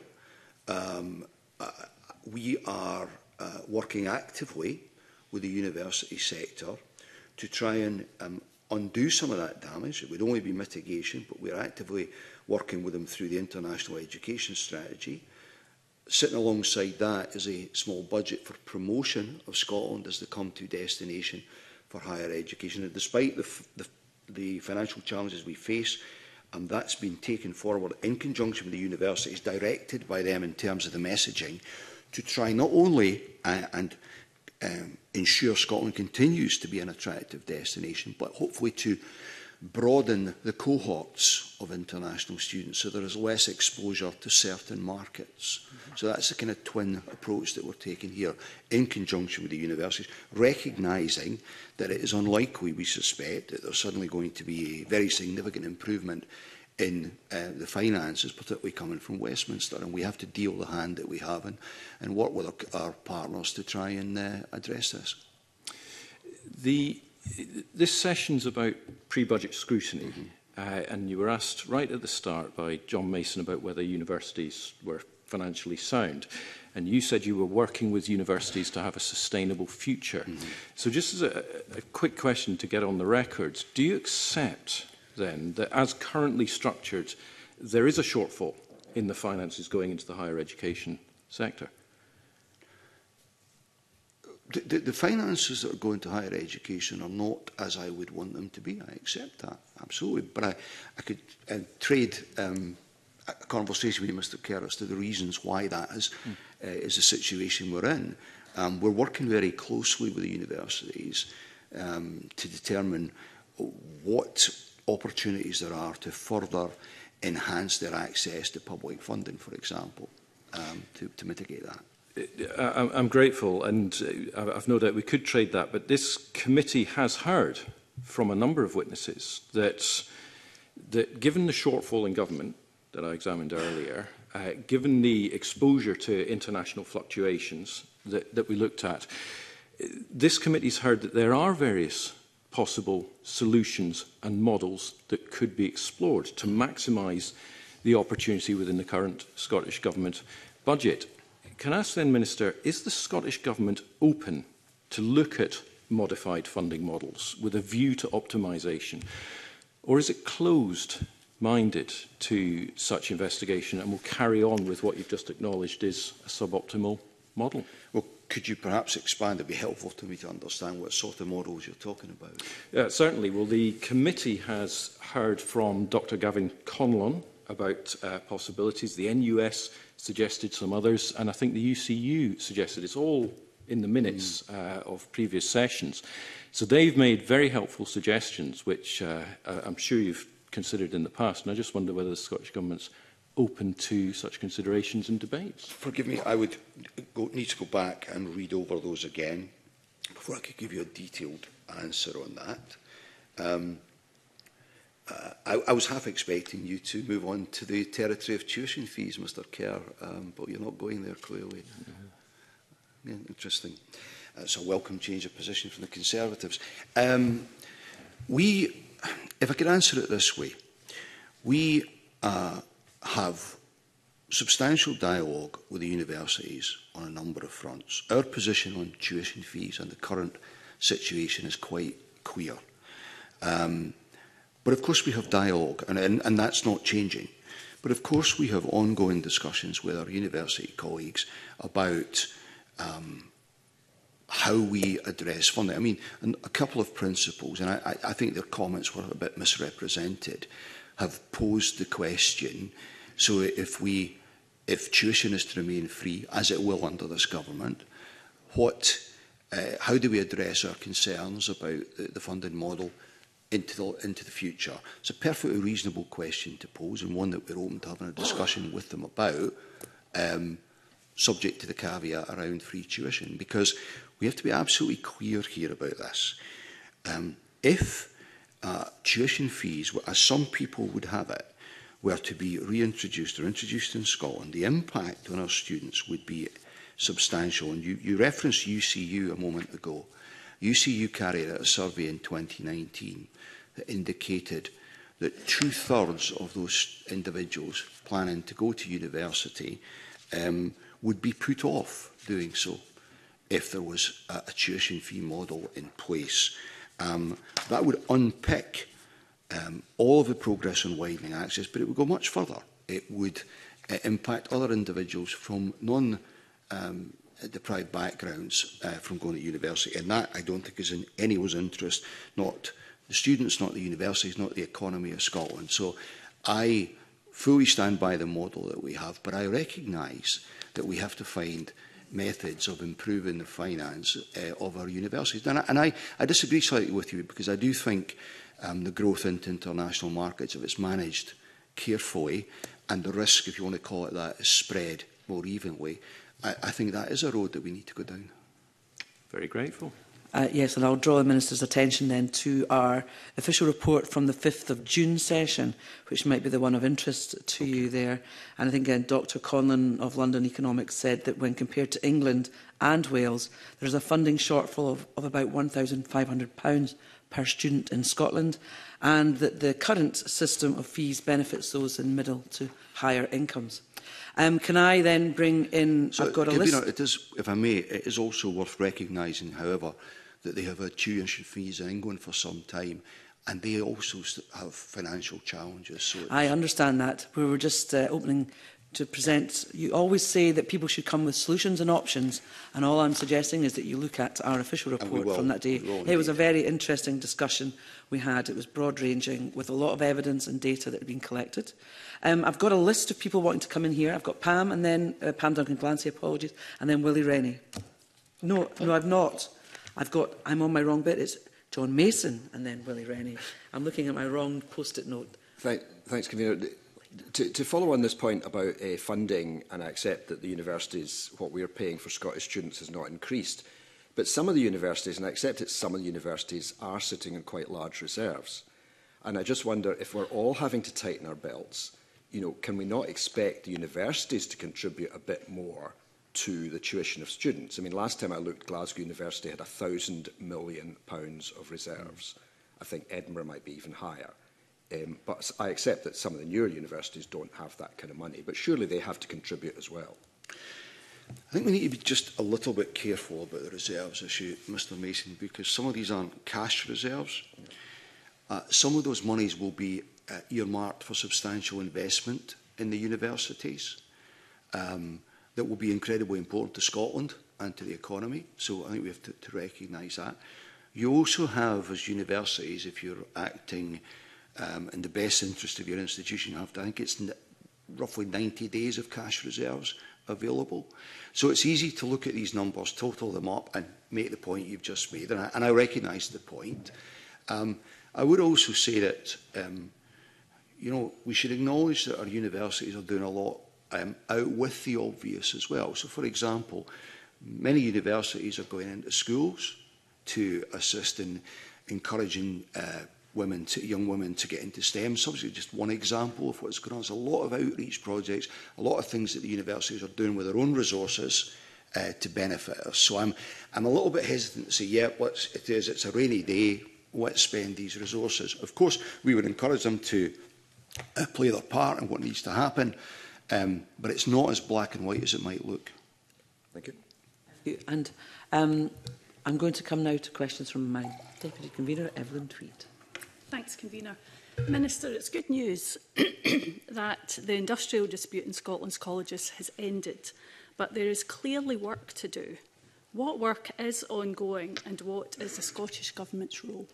Um, uh, we are uh, working actively with the university sector to try and um, undo some of that damage. It would only be mitigation, but we're actively working with them through the international education strategy. Sitting alongside that is a small budget for promotion of Scotland as the come-to destination for higher education. And despite the, f the, the financial challenges we face, and that's been taken forward in conjunction with the universities, directed by them in terms of the messaging, to try not only uh, and um, ensure Scotland continues to be an attractive destination, but hopefully to broaden the cohorts of international students so there is less exposure to certain markets. Mm-hmm. So that's the kind of twin approach that we're taking here in conjunction with the universities, recognising that it is unlikely, we suspect, that there's suddenly going to be a very significant improvement in uh, the finances, particularly coming from Westminster, and we have to deal the hand that we have and, and work with our, our partners to try and uh, address this. The This session's about pre-budget scrutiny, mm-hmm. uh, and you were asked right at the start by John Mason about whether universities were financially sound, and you said you were working with universities to have a sustainable future. Mm-hmm. So just as a, a quick question to get on the record, do you accept then that as currently structured, there is a shortfall in the finances going into the higher education sector? The, the, the finances that are going to higher education are not as I would want them to be. I accept that, absolutely. But I, I could uh, trade um, a conversation with you, Mr Kerr, as to the reasons why that is, mm. uh, is the situation we're in. Um, we're working very closely with the universities um, to determine what opportunities there are to further enhance their access to public funding, for example, um, to, to mitigate that. I'm grateful, and I've no doubt we could trade that, but this committee has heard from a number of witnesses that that given the shortfall in government that I examined earlier, uh, given the exposure to international fluctuations that, that we looked at, this committee's heard that there are various possible solutions and models that could be explored to maximise the opportunity within the current Scottish Government budget. Can I ask then, Minister, is the Scottish Government open to look at modified funding models with a view to optimisation, or is it closed-minded to such investigation and will carry on with what you've just acknowledged is a suboptimal model? Well, could you perhaps expand? It'd be helpful to me to understand what sort of models you're talking about. Uh, certainly. Well, the committee has heard from Doctor Gavin Conlon about uh, possibilities. The N U S suggested some others, and I think the U C U suggested. It's all in the minutes mm. uh, of previous sessions. So they've made very helpful suggestions, which uh, I'm sure you've considered in the past, and I just wonder whether the Scottish Government's open to such considerations and debates. Forgive me, I would go, need to go back and read over those again before I could give you a detailed answer on that. Um, uh, I, I was half expecting you to move on to the territory of tuition fees, Mr Kerr, um, but you're not going there clearly. Mm-hmm. Yeah, interesting. Uh, it's a welcome change of position from the Conservatives. Um, we, if I could answer it this way, we uh, have substantial dialogue with the universities on a number of fronts. Our position on tuition fees and the current situation is quite clear. Um, but of course we have dialogue, and, and, and that's not changing. But of course we have ongoing discussions with our university colleagues about um, how we address funding. I mean, a couple of principles, and I, I think their comments were a bit misrepresented, have posed the question, so if we, if tuition is to remain free, as it will under this government, what, uh, how do we address our concerns about the, the funding model into the, into the future? It's a perfectly reasonable question to pose, and one that we're open to having a discussion with them about, um, subject to the caveat around free tuition, because we have to be absolutely clear here about this. Um, if uh, tuition fees, as some people would have it, were to be reintroduced or introduced in Scotland, the impact on our students would be substantial. And you, you referenced U C U a moment ago. U C U carried out a survey in twenty nineteen that indicated that two-thirds of those individuals planning to go to university um, would be put off doing so if there was a, a tuition fee model in place. Um, that would unpick um, all of the progress on widening access, but it would go much further. It would uh, impact other individuals from non um, deprived backgrounds uh, from going to university, and that I don't think is in anyone's interest, not the students, not the universities, not the economy of Scotland. So I fully stand by the model that we have, but I recognise that we have to find methods of improving the finance uh, of our universities. And, I, and I, I disagree slightly with you, because I do think um, the growth into international markets, if it's managed carefully, and the risk, if you want to call it that, is spread more evenly, I, I think that is a road that we need to go down. Very grateful. Uh, yes, and I'll draw the Minister's attention then to our official report from the fifth of June session, which might be the one of interest to okay. you there. And I think again, Doctor Conlon of London Economics said that when compared to England and Wales, there's a funding shortfall of, of about one thousand five hundred pounds per student in Scotland, and that the current system of fees benefits those in middle to higher incomes. Um, can I then bring in... So, I've got a list... list... It is, if I may, it is also worth recognising, however, that they have had tuition fees in England for some time, and they also have financial challenges. So I understand that. We were just uh, opening to present. You always say that people should come with solutions and options, and all I'm suggesting is that you look at our official report from that day. It was a very interesting discussion we had. It was broad-ranging, with a lot of evidence and data that had been collected. Um, I've got a list of people wanting to come in here. I've got Pam, and then uh, Pam Duncan-Glancy, apologies, and then Willie Rennie. No, no, I've not. I've got, I'm on my wrong bit, it's John Mason and then Willie Rennie. I'm looking at my wrong post-it note. Thank, thanks, Convener. To, to follow on this point about uh, funding, and I accept that the universities, what we are paying for Scottish students has not increased, but some of the universities, and I accept that some of the universities are sitting in quite large reserves. And I just wonder if we're all having to tighten our belts, you know, can we not expect the universities to contribute a bit more to the tuition of students? I mean, last time I looked, Glasgow University had a thousand million pounds of reserves. I think Edinburgh might be even higher. Um, but I accept that some of the newer universities don't have that kind of money, but surely they have to contribute as well. I think we need to be just a little bit careful about the reserves issue, Mr Mason, because some of these aren't cash reserves. Uh, some of those monies will be uh, earmarked for substantial investment in the universities um, that will be incredibly important to Scotland and to the economy. So I think we have to, to recognise that. You also have, as universities, if you're acting um, in the best interest of your institution, you have to, I think it's n roughly ninety days of cash reserves available. So it's easy to look at these numbers, total them up and make the point you've just made. And I, and I recognise the point. Um, I would also say that, um, you know, we should acknowledge that our universities are doing a lot um, out with the obvious as well. So, for example, many universities are going into schools to assist in encouraging uh, women, to, young women to get into STEM. So obviously just one example of what's going on. There's a lot of outreach projects, a lot of things that the universities are doing with their own resources uh, to benefit us. So I'm, I'm a little bit hesitant to say, yeah, let's, it is, it's a rainy day, let's spend these resources. Of course, we would encourage them to uh, play their part in what needs to happen, um, but it's not as black and white as it might look. Thank you. Thank you. And um, I'm going to come now to questions from my Deputy Convener, Evelyn Tweed. Thanks, Convener. Minister, it's good news that the industrial dispute in Scotland's colleges has ended, but there is clearly work to do. What work is ongoing and what is the Scottish Government's role?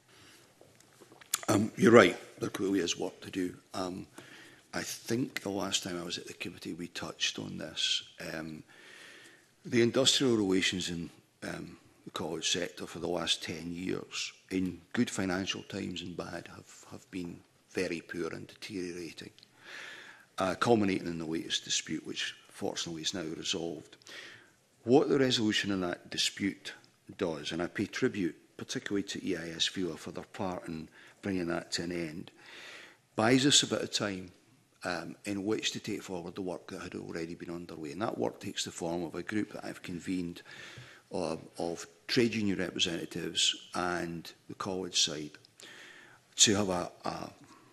Um, you're right, there clearly is work to do. Um, I think the last time I was at the committee we touched on this. Um, the industrial relations in um, the college sector for the last ten years, in good financial times and bad, have, have been very poor and deteriorating, uh, culminating in the latest dispute, which fortunately is now resolved. What the resolution in that dispute does, and I pay tribute particularly to E I S F I L A for their part in bringing that to an end, buys us a bit of time um, in which to take forward the work that had already been underway. And that work takes the form of a group that I've convened of, of trade union representatives and the college side to have a, a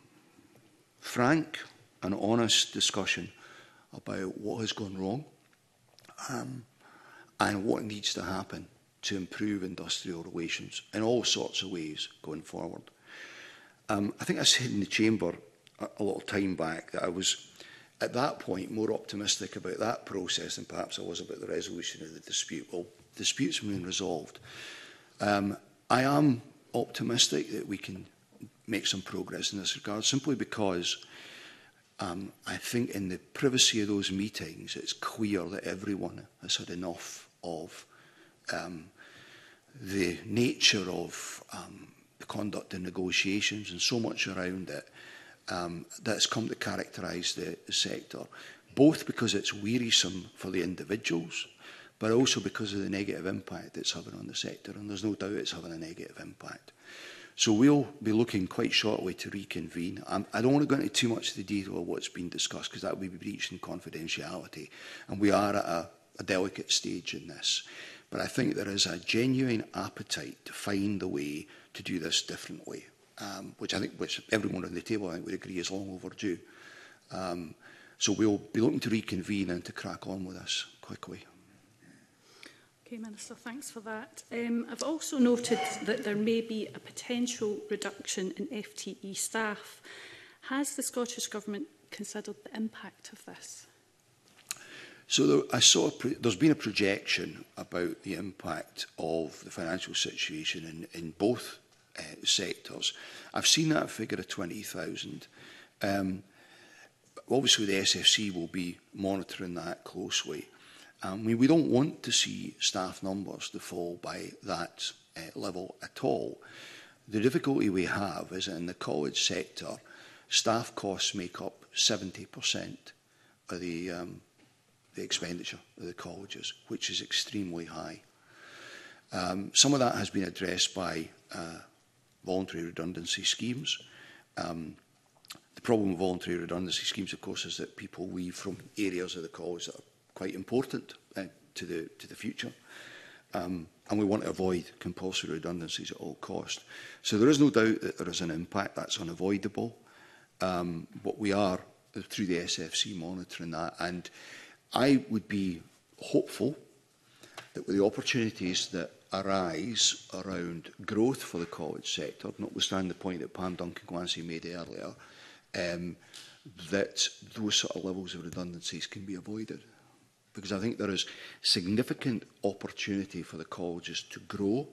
frank and honest discussion about what has gone wrong um, and what needs to happen to improve industrial relations in all sorts of ways going forward. Um, I think I said in the chamber a, a little time back that I was at that point more optimistic about that process than perhaps I was about the resolution of the dispute. Well, disputes have been resolved. Um, I am optimistic that we can make some progress in this regard, simply because um, I think in the privacy of those meetings, it's clear that everyone has had enough of um, the nature of um, the conduct of negotiations and so much around it um, that's come to characterise the, the sector, both because it's wearisome for the individuals, but also because of the negative impact it's having on the sector, and there's no doubt it's having a negative impact. So we'll be looking quite shortly to reconvene. Um, I don't want to go into too much of the detail of what's been discussed, because that would be breaching confidentiality, and we are at a, a delicate stage in this. But I think there is a genuine appetite to find a way to do this differently, um, which I think which everyone on the table I think would agree is long overdue. Um, so we'll be looking to reconvene and to crack on with this quickly. Okay, Minister, thanks for that. Um, I've also noted that there may be a potential reduction in F T E staff. Has the Scottish Government considered the impact of this? So there, I saw a there's been a projection about the impact of the financial situation in, in both uh, sectors. I've seen that figure of twenty thousand. Um, obviously, the S F C will be monitoring that closely. Um, I mean, we don't want to see staff numbers to fall by that uh, level at all. The difficulty we have is in the college sector, staff costs make up seventy percent of the um, the expenditure of the colleges, which is extremely high. Um, some of that has been addressed by uh, voluntary redundancy schemes, Um, the problem with voluntary redundancy schemes, of course, is that people leave from areas of the college that are quite important uh, to the to the future. Um, and we want to avoid compulsory redundancies at all cost. So there is no doubt that there is an impact. That's unavoidable. Um, but we are, through the S F C, monitoring that. And I would be hopeful that with the opportunities that arise around growth for the college sector, notwithstanding the point that Pam Duncan-Glancy made earlier, um, that those sort of levels of redundancies can be avoided. Because I think there is significant opportunity for the colleges to grow,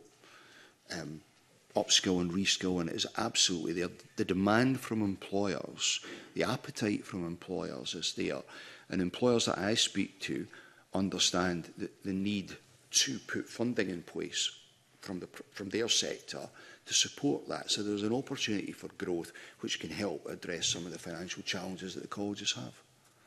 um, upskill and reskill, and it is absolutely there. The demand from employers, the appetite from employers is there, and employers that I speak to understand the, the need to put funding in place from, the, from their sector to support that. So there's an opportunity for growth which can help address some of the financial challenges that the colleges have.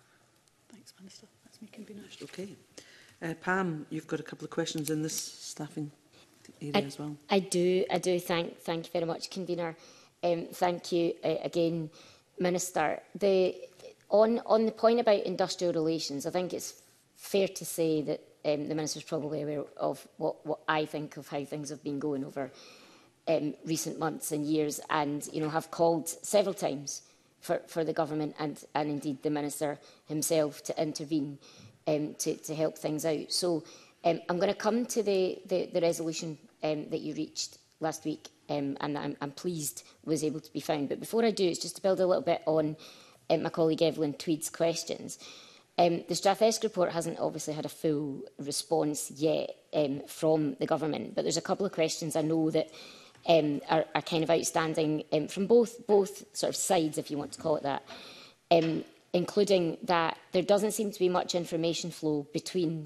Thanks, Minister. That's me, convener. Okay. Uh, Pam, you've got a couple of questions in this staffing area I, as well. I do. I do. Thank, thank you very much, convener. Um, thank you uh, again, Minister. The, on, on the point about industrial relations, I think it's fair to say that um, the Minister is probably aware of what, what I think of how things have been going over um, recent months and years, and you know have called several times for, for the government and, and indeed the Minister himself to intervene um, to, to help things out. So um, I'm going to come to the, the, the resolution um, that you reached last week um, and I'm, I'm pleased was able to be found. But before I do, it's just to build a little bit on um, my colleague Evelyn Tweed's questions. Um, the Strathesque report hasn't obviously had a full response yet um, from the government, but there's a couple of questions I know that um, are, are kind of outstanding um, from both, both sort of sides, if you want to call it that, um, including that there doesn't seem to be much information flow between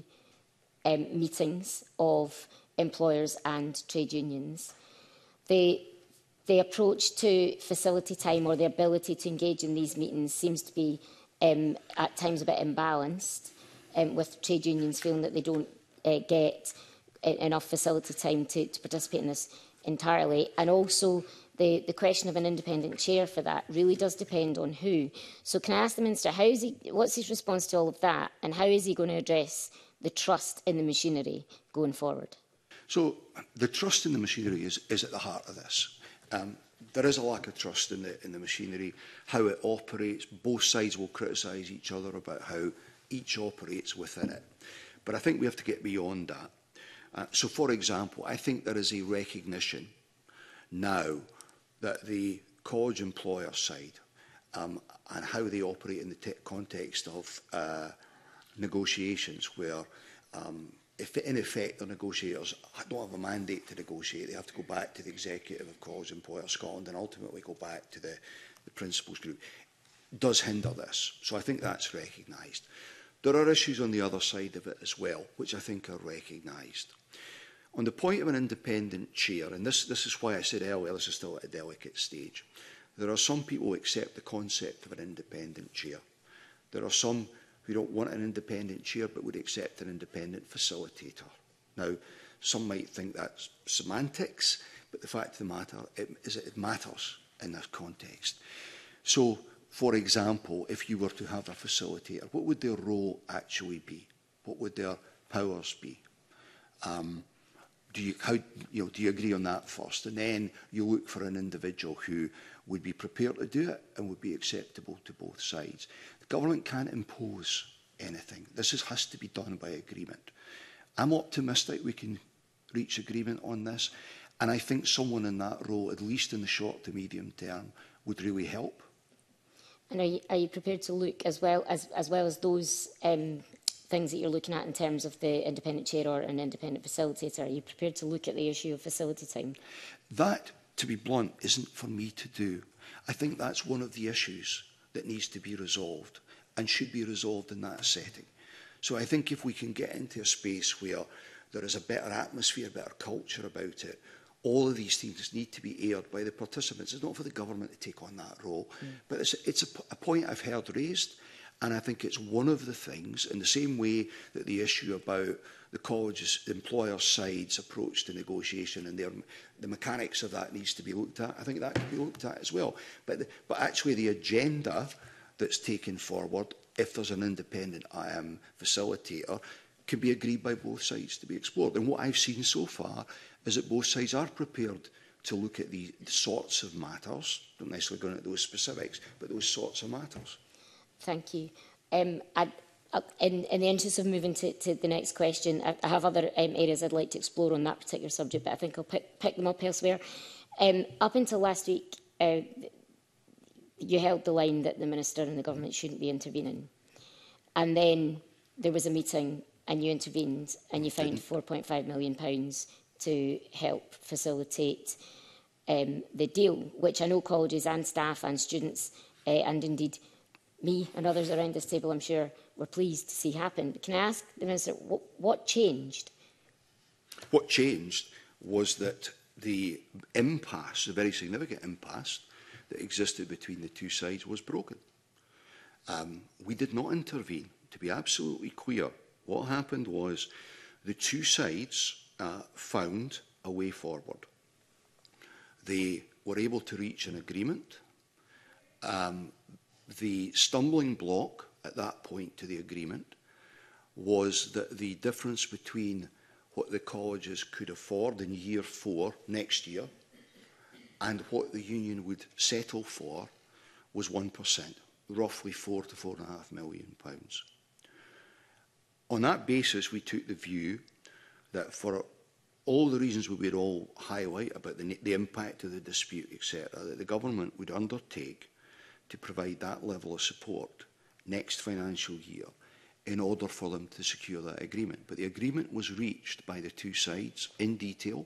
um, meetings of employers and trade unions. The, the approach to facility time or the ability to engage in these meetings seems to be Um, at times a bit imbalanced, um, with trade unions feeling that they don't uh, get uh, enough facility time to, to participate in this entirely. And also the, the question of an independent chair for that really does depend on who. So can I ask the Minister, how is he, what's his response to all of that, and how is he going to address the trust in the machinery going forward? So the trust in the machinery is, is at the heart of this. Um, There is a lack of trust in the, in the machinery, how it operates. Both sides will criticise each other about how each operates within it. But I think we have to get beyond that. Uh, so, for example, I think there is a recognition now that the college employer side um, and how they operate in the context of uh, negotiations where um, If, in effect, the negotiators don't have a mandate to negotiate. They have to go back to the executive of College Employers Scotland and ultimately go back to the, the principals group. Does hinder this. So I think that's recognised. There are issues on the other side of it as well, which I think are recognised. On the point of an independent chair, and this, this is why I said earlier, this is still at a delicate stage, there are some people who accept the concept of an independent chair. There are some who don't want an independent chair but would accept an independent facilitator. Now, some might think that's semantics, but the fact of the matter it, is that it matters in this context. So, for example, if you were to have a facilitator, what would their role actually be? What would their powers be? Um, do you, how, you know, do you agree on that first? And then you look for an individual who would be prepared to do it and would be acceptable to both sides. The government can't impose anything. This is, has to be done by agreement. I'm optimistic we can reach agreement on this, and I think someone in that role, at least in the short to medium term, would really help. And are you, are you prepared to look, as well as, as, well as those um, things that you're looking at in terms of the independent chair or an independent facilitator, are you prepared to look at the issue of facility time? That, to be blunt, isn't for me to do. I think that's one of the issues that needs to be resolved and should be resolved in that setting. So I think if we can get into a space where there is a better atmosphere, better culture about it, all of these things need to be aired by the participants. It's not for the government to take on that role, mm. but it's, it's a, a point I've heard raised, And I think it's one of the things, in the same way that the issue about the college's employer side's approach to negotiation and their, the mechanics of that needs to be looked at, I think that could be looked at as well. But, the, but actually the agenda that's taken forward, if there's an independent I M facilitator, can be agreed by both sides to be explored. And what I've seen so far is that both sides are prepared to look at the, the sorts of matters, not necessarily going into those specifics, but those sorts of matters. Thank you. Um, I, I, in, in the interest of moving to, to the next question, I, I have other um, areas I'd like to explore on that particular subject, but I think I'll pick, pick them up elsewhere. Um, up until last week, uh, you held the line that the Minister and the Government shouldn't be intervening. And then there was a meeting and you intervened and you found four point five million pounds to help facilitate um, the deal, which I know colleges and staff and students uh, and indeed me and others around this table, I'm sure, were pleased to see happen. But can I ask the Minister, what, what changed? What changed was that the impasse, the very significant impasse that existed between the two sides was broken. Um, we did not intervene. To be absolutely clear, what happened was the two sides uh, found a way forward. They were able to reach an agreement. Um, The stumbling block at that point to the agreement was that the difference between what the colleges could afford in year four next year and what the union would settle for was one percent, roughly four to four and a half million pounds. On that basis, we took the view that for all the reasons we would all highlight about the, the impact of the dispute, et cetera, that the government would undertake to provide that level of support next financial year in order for them to secure that agreement. But the agreement was reached by the two sides in detail.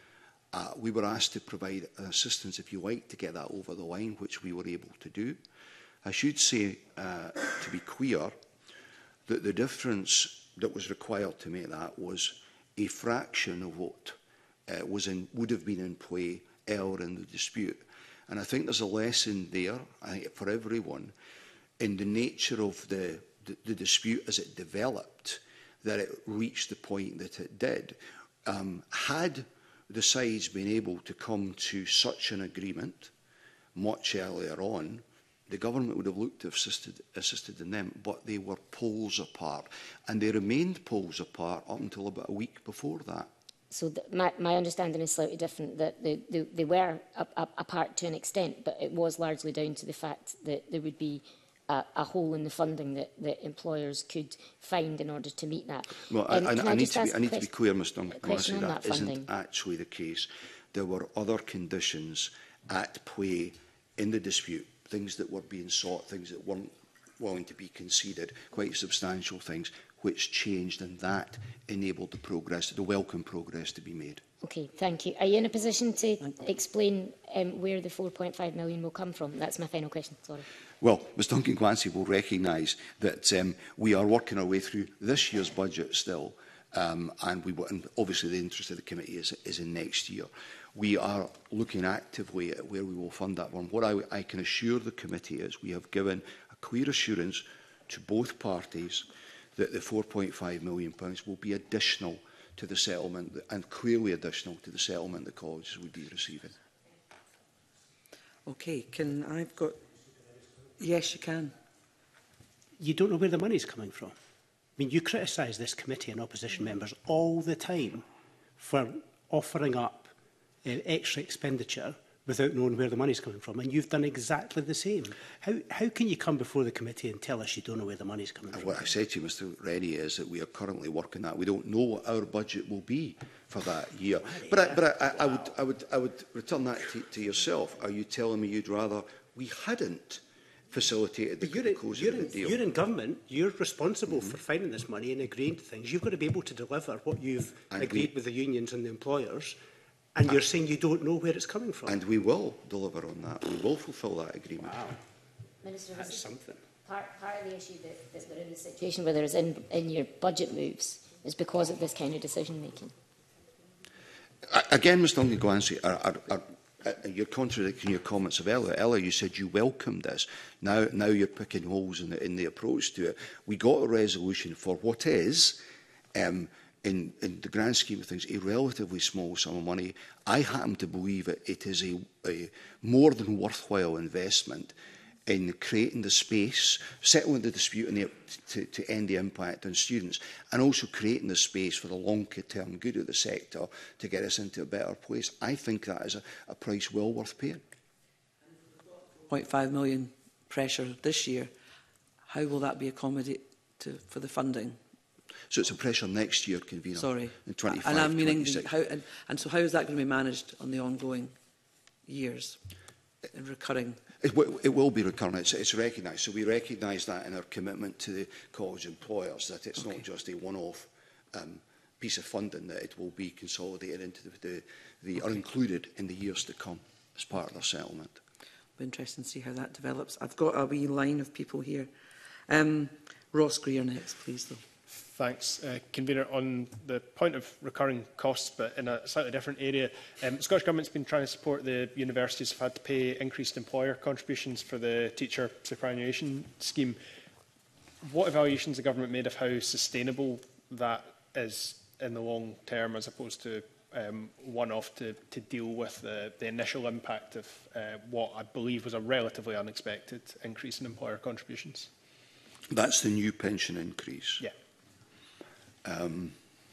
Uh, we were asked to provide assistance, if you like, to get that over the line, which we were able to do. I should say, uh, to be clear, that the difference that was required to make that was a fraction of what uh, was in, would have been in play earlier in the dispute. And I think there's a lesson there, I think, for everyone in the nature of the, the, the dispute as it developed, that it reached the point that it did. Um, had the sides been able to come to such an agreement much earlier on, the government would have looked to have assisted, assisted in them, but they were poles apart. And they remained poles apart up until about a week before that. So the, my, my understanding is slightly different, that they, they, they were a, a, apart to an extent, but it was largely down to the fact that there would be a, a hole in the funding that, that employers could find in order to meet that. Well, um, I, I, I, I, need to be, I need to be clear, Mister Duncan, that, that isn't funding. actually the case. There were other conditions at play in the dispute, things that were being sought, things that weren't willing to be conceded, quite substantial things, which changed, and that enabled the progress, the welcome progress to be made. Okay, thank you. Are you in a position to explain um, where the four point five million will come from? That's my final question. Sorry. Well, Mister Duncan Glancy will recognise that um, we are working our way through this year's budget still, um, and, we, and obviously the interest of the committee is, is in next year. We are looking actively at where we will fund that one. What I, I can assure the committee is we have given a clear assurance to both parties that the four point five million pounds will be additional to the settlement, and clearly additional to the settlement the colleges would be receiving. Okay, can I've got... Yes, you can. You don't know where the money's coming from. I mean, you criticise this committee and opposition members all the time for offering up uh, extra expenditure without knowing where the money's coming from, and you've done exactly the same. How, how can you come before the committee and tell us you don't know where the money's coming and from? What I said to you, Mister Rennie, is that we are currently working that. We don't know what our budget will be for that year. But I, but I, I, would, I, would, I would return that to, to yourself. Are you telling me you'd rather we hadn't facilitated the you're, closing you're of the in, deal? You're in government. You're responsible mm-hmm. for finding this money and agreeing to things. You've got to be able to deliver what you've and agreed we, with the unions and the employers. And you're saying you don't know where it's coming from. And we will deliver on that. We will fulfil that agreement. Wow. Minister, that's something. Part, part of the issue that, that we're in the situation where there's in, in your budget moves is because of this kind of decision making. Again, Mister Duncan Glancy, our, our, our uh, you're contradicting your comments of earlier. Earlier you said you welcomed this. Now, now you're picking holes in the, in the approach to it. We got a resolution for what is, um, in, in the grand scheme of things, a relatively small sum of money. I happen to believe it, it is a, a more than worthwhile investment in creating the space, settling the dispute and the, to, to end the impact on students, and also creating the space for the long-term good of the sector to get us into a better place. I think that is a, a price well worth paying. zero point five million pressure this year. How will that be accommodated to, for the funding? So it's a pressure next year, convener. Sorry. In twenty-five, and I'm meaning twenty-six. how, and, and so how is that going to be managed on the ongoing years in recurring? It, w it will be recurrent. It's, it's recognised. So we recognise that in our commitment to the college employers, that it's okay. Not just a one-off um, piece of funding, that it will be consolidated into the, the, the okay. are included in the years to come as part of their settlement. It'll be interesting to see how that develops. I've got a wee line of people here. Um, Ross Greer next, please, though. Thanks, uh, Convener. On the point of recurring costs, but in a slightly different area, um, the Scottish Government's been trying to support the universities who've had to pay increased employer contributions for the teacher superannuation scheme. What evaluations has the Government made of how sustainable that is in the long term, as opposed to um, one-off to, to deal with the, the initial impact of uh, what I believe was a relatively unexpected increase in employer contributions? That's the new pension increase. Yeah. Um,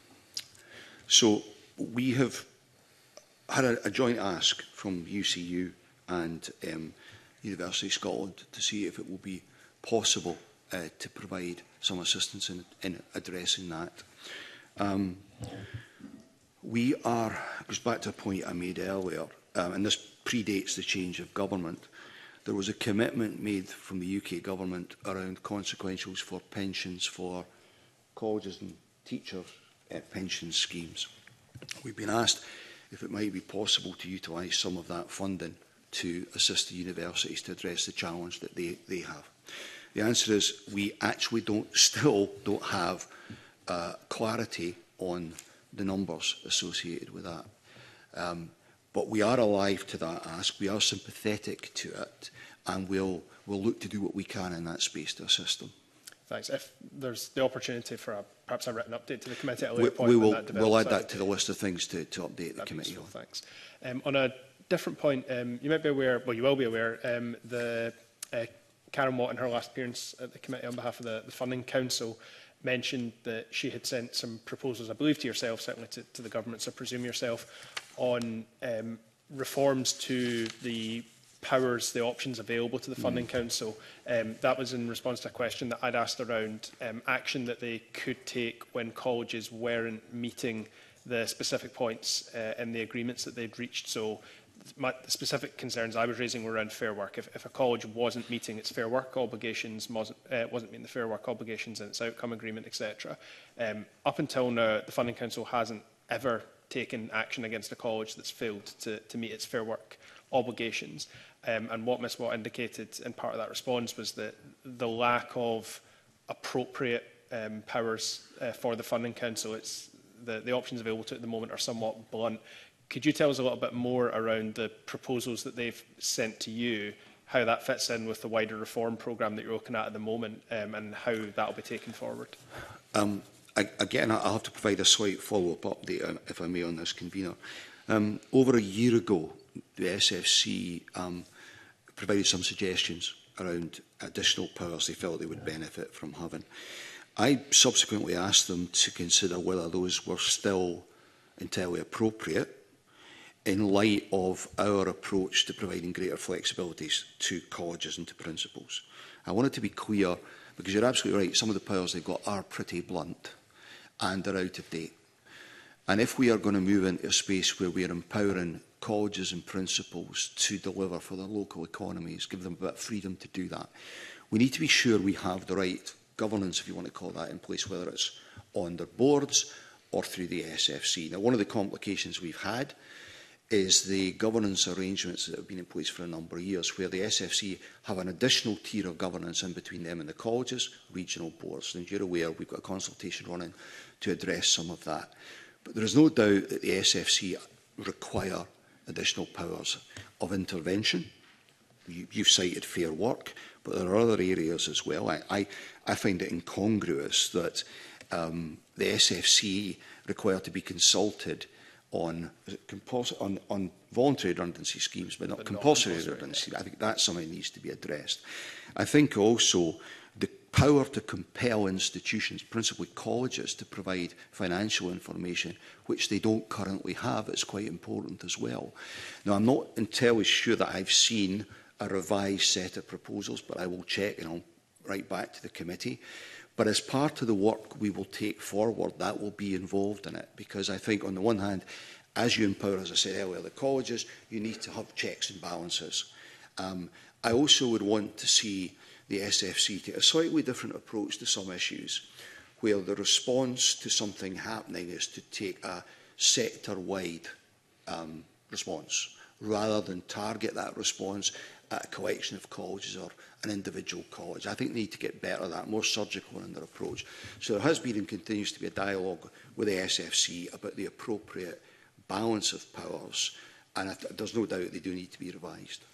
so we have had a, a joint ask from U C U and um, University of Scotland to see if it will be possible uh, to provide some assistance in, in addressing that. Um, we are, it goes back to a point I made earlier, um, and this predates the change of government. There was a commitment made from the U K government around consequentials for pensions for colleges and teacher uh, pension schemes. We've been asked if it might be possible to utilise some of that funding to assist the universities to address the challenge that they, they have. The answer is we actually don't, still don't have uh, clarity on the numbers associated with that. Um, but we are alive to that ask, we are sympathetic to it, and we'll, we'll look to do what we can in that space to assist them. Thanks. If there's the opportunity for a, perhaps a written update to the committee at a later we, point, we will, that we'll add that to the list of things to, to update the committee on. Thanks. Um, on a different point, um, you might be aware, well, you will be aware, um, the uh, Karen Watt in her last appearance at the committee on behalf of the, the Funding Council mentioned that she had sent some proposals, I believe to yourself, certainly to, to the government, so I presume yourself, on um, reforms to the powers, the options available to the Funding mm. Council. Um, that was in response to a question that I'd asked around um, action that they could take when colleges weren't meeting the specific points uh, in the agreements that they'd reached. So my, the specific concerns I was raising were around fair work. If, if a college wasn't meeting its fair work obligations, wasn't, uh, wasn't meeting the fair work obligations in its outcome agreement, et cetera. Um, up until now, the Funding Council hasn't ever taken action against a college that's failed to, to meet its fair work obligations. Um, and what Miz Watt indicated in part of that response was that the lack of appropriate um, powers uh, for the Funding Council, it's the, the options available to it at the moment are somewhat blunt. Could you tell us a little bit more around the proposals that they've sent to you, how that fits in with the wider reform programme that you're looking at at the moment, um, and how that will be taken forward? Um, I, again, I'll have to provide a slight follow-up update, uh, if I may, on this, convener. Um, over a year ago, the S F C um, provided some suggestions around additional powers they felt they would benefit from having. I subsequently asked them to consider whether those were still entirely appropriate in light of our approach to providing greater flexibilities to colleges and to principals. I wanted to be clear, because you're absolutely right, some of the powers they've got are pretty blunt and they're out of date. And if we are going to move into a space where we are empowering colleges and principals to deliver for their local economies, give them a bit of freedom to do that, we need to be sure we have the right governance, if you want to call that, in place, whether it's on their boards or through the S F C. Now, one of the complications we've had is the governance arrangements that have been in place for a number of years, where the S F C have an additional tier of governance in between them and the colleges, regional boards. And as you're aware, we've got a consultation running to address some of that. But there is no doubt that the S F C require additional powers of intervention. You, you've cited fair work, but there are other areas as well. I, I, I find it incongruous that um, the S F C required to be consulted on, is it compulsory, on, on voluntary redundancy schemes, but not but compulsory not redundancy. Yeah. I think that's something that needs to be addressed. I think also the power to compel institutions, principally colleges, to provide financial information, which they don't currently have, is quite important as well. Now, I'm not entirely sure that I've seen a revised set of proposals, but I will check and I'll write back to the committee. But as part of the work we will take forward, that will be involved in it, because I think on the one hand, as you empower, as I said earlier, the colleges, you need to have checks and balances. Um, I also would want to see the S F C take a slightly different approach to some issues, where the response to something happening is to take a sector-wide um, response, rather than target that response at a collection of colleges or an individual college. I think they need to get better at that, more surgical in their approach. So there has been and continues to be a dialogue with the S F C about the appropriate balance of powers, and I th there's no doubt they do need to be revised.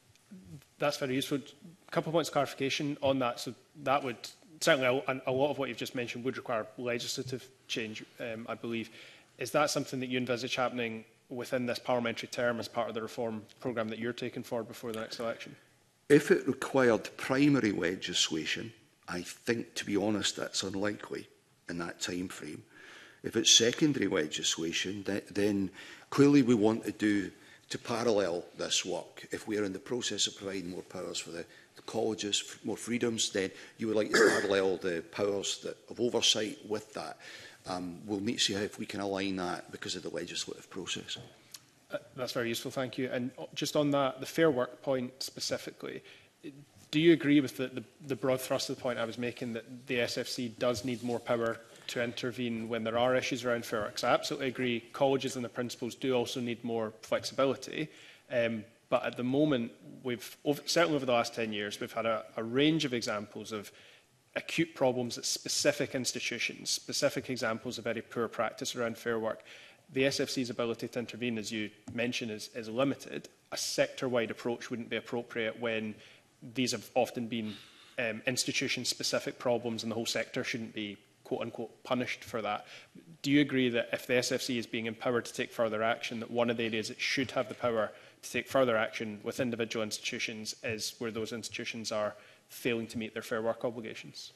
That's very useful. A couple of points of clarification on that. So that would, certainly a, a lot of what you've just mentioned would require legislative change, um, I believe. Is that something that you envisage happening within this parliamentary term as part of the reform programme that you're taking forward before the next election? If it required primary legislation, I think, to be honest, that's unlikely in that time frame. If it's secondary legislation, th then clearly we want to do to parallel this work. If we are in the process of providing more powers for the, the colleges, more freedoms, then you would like to parallel the powers that, of oversight with that. Um, we'll need to see how if we can align that because of the legislative process. Uh, that's very useful, thank you. And just on that, the fair work point specifically, do you agree with the, the, the broad thrust of the point I was making that the S F C does need more power to intervene when there are issues around fair work? 'Cause I absolutely agree colleges and the principals do also need more flexibility. Um, but at the moment, we've over, certainly over the last ten years, we've had a, a range of examples of acute problems at specific institutions, specific examples of very poor practice around fair work. The S F C's ability to intervene, as you mentioned, is, is limited. A sector-wide approach wouldn't be appropriate when these have often been um, institution-specific problems and the whole sector shouldn't be quote-unquote punished for that. Do you agree that if the S F C is being empowered to take further action, that one of the areas it should have the power to take further action with individual institutions is where those institutions are failing to meet their fair work obligations?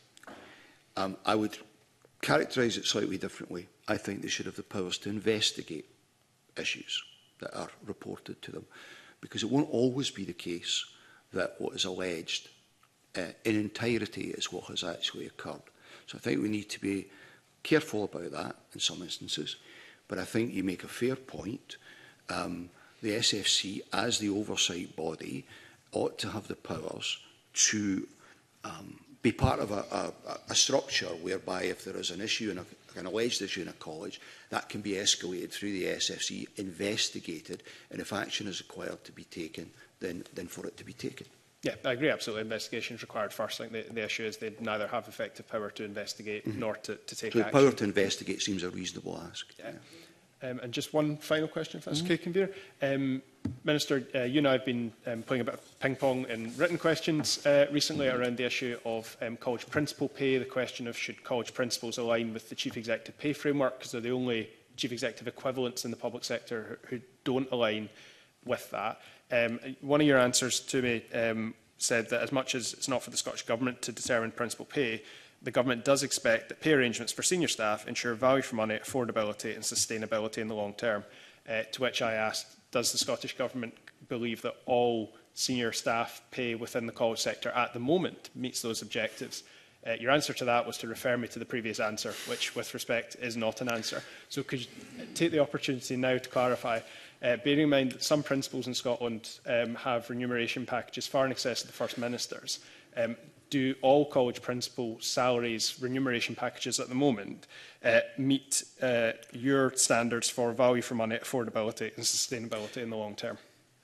Um, I would characterise it slightly differently. I think they should have the powers to investigate issues that are reported to them, because it won't always be the case that what is alleged uh, in entirety is what has actually occurred. So I think we need to be careful about that in some instances, but I think you make a fair point. Um, the S F C, as the oversight body, ought to have the powers to um, be part of a, a, a structure whereby if there is an issue, in a, an alleged issue in a college, that can be escalated through the S F C, investigated, and if action is required to be taken, then, then for it to be taken. Yeah, I agree, absolutely. Investigation is required first. I think the, the issue is they neither have effective power to investigate mm-hmm. nor to, to take so action. The power to investigate seems a reasonable ask. Yeah. Um, and just one final question, if that's mm-hmm. okay, Convener. Um, Minister, uh, you and I have been um, playing a bit of ping-pong in written questions uh, recently around the issue of um, college principal pay, the question of should college principals align with the Chief Executive pay framework, because they're the only Chief Executive equivalents in the public sector who, who don't align with that. Um, one of your answers to me um, said that as much as it's not for the Scottish Government to determine principal pay, the Government does expect that pay arrangements for senior staff ensure value for money, affordability and sustainability in the long term. Uh, to which I asked, does the Scottish Government believe that all senior staff pay within the college sector at the moment meets those objectives? Uh, your answer to that was to refer me to the previous answer, which, with respect, is not an answer. So could you take the opportunity now to clarify, uh, bearing in mind that some principals in Scotland um, have remuneration packages far in excess of the First Minister's, um, do all college principal salaries, remuneration packages at the moment uh, meet uh, your standards for value for money, affordability and sustainability in the long term?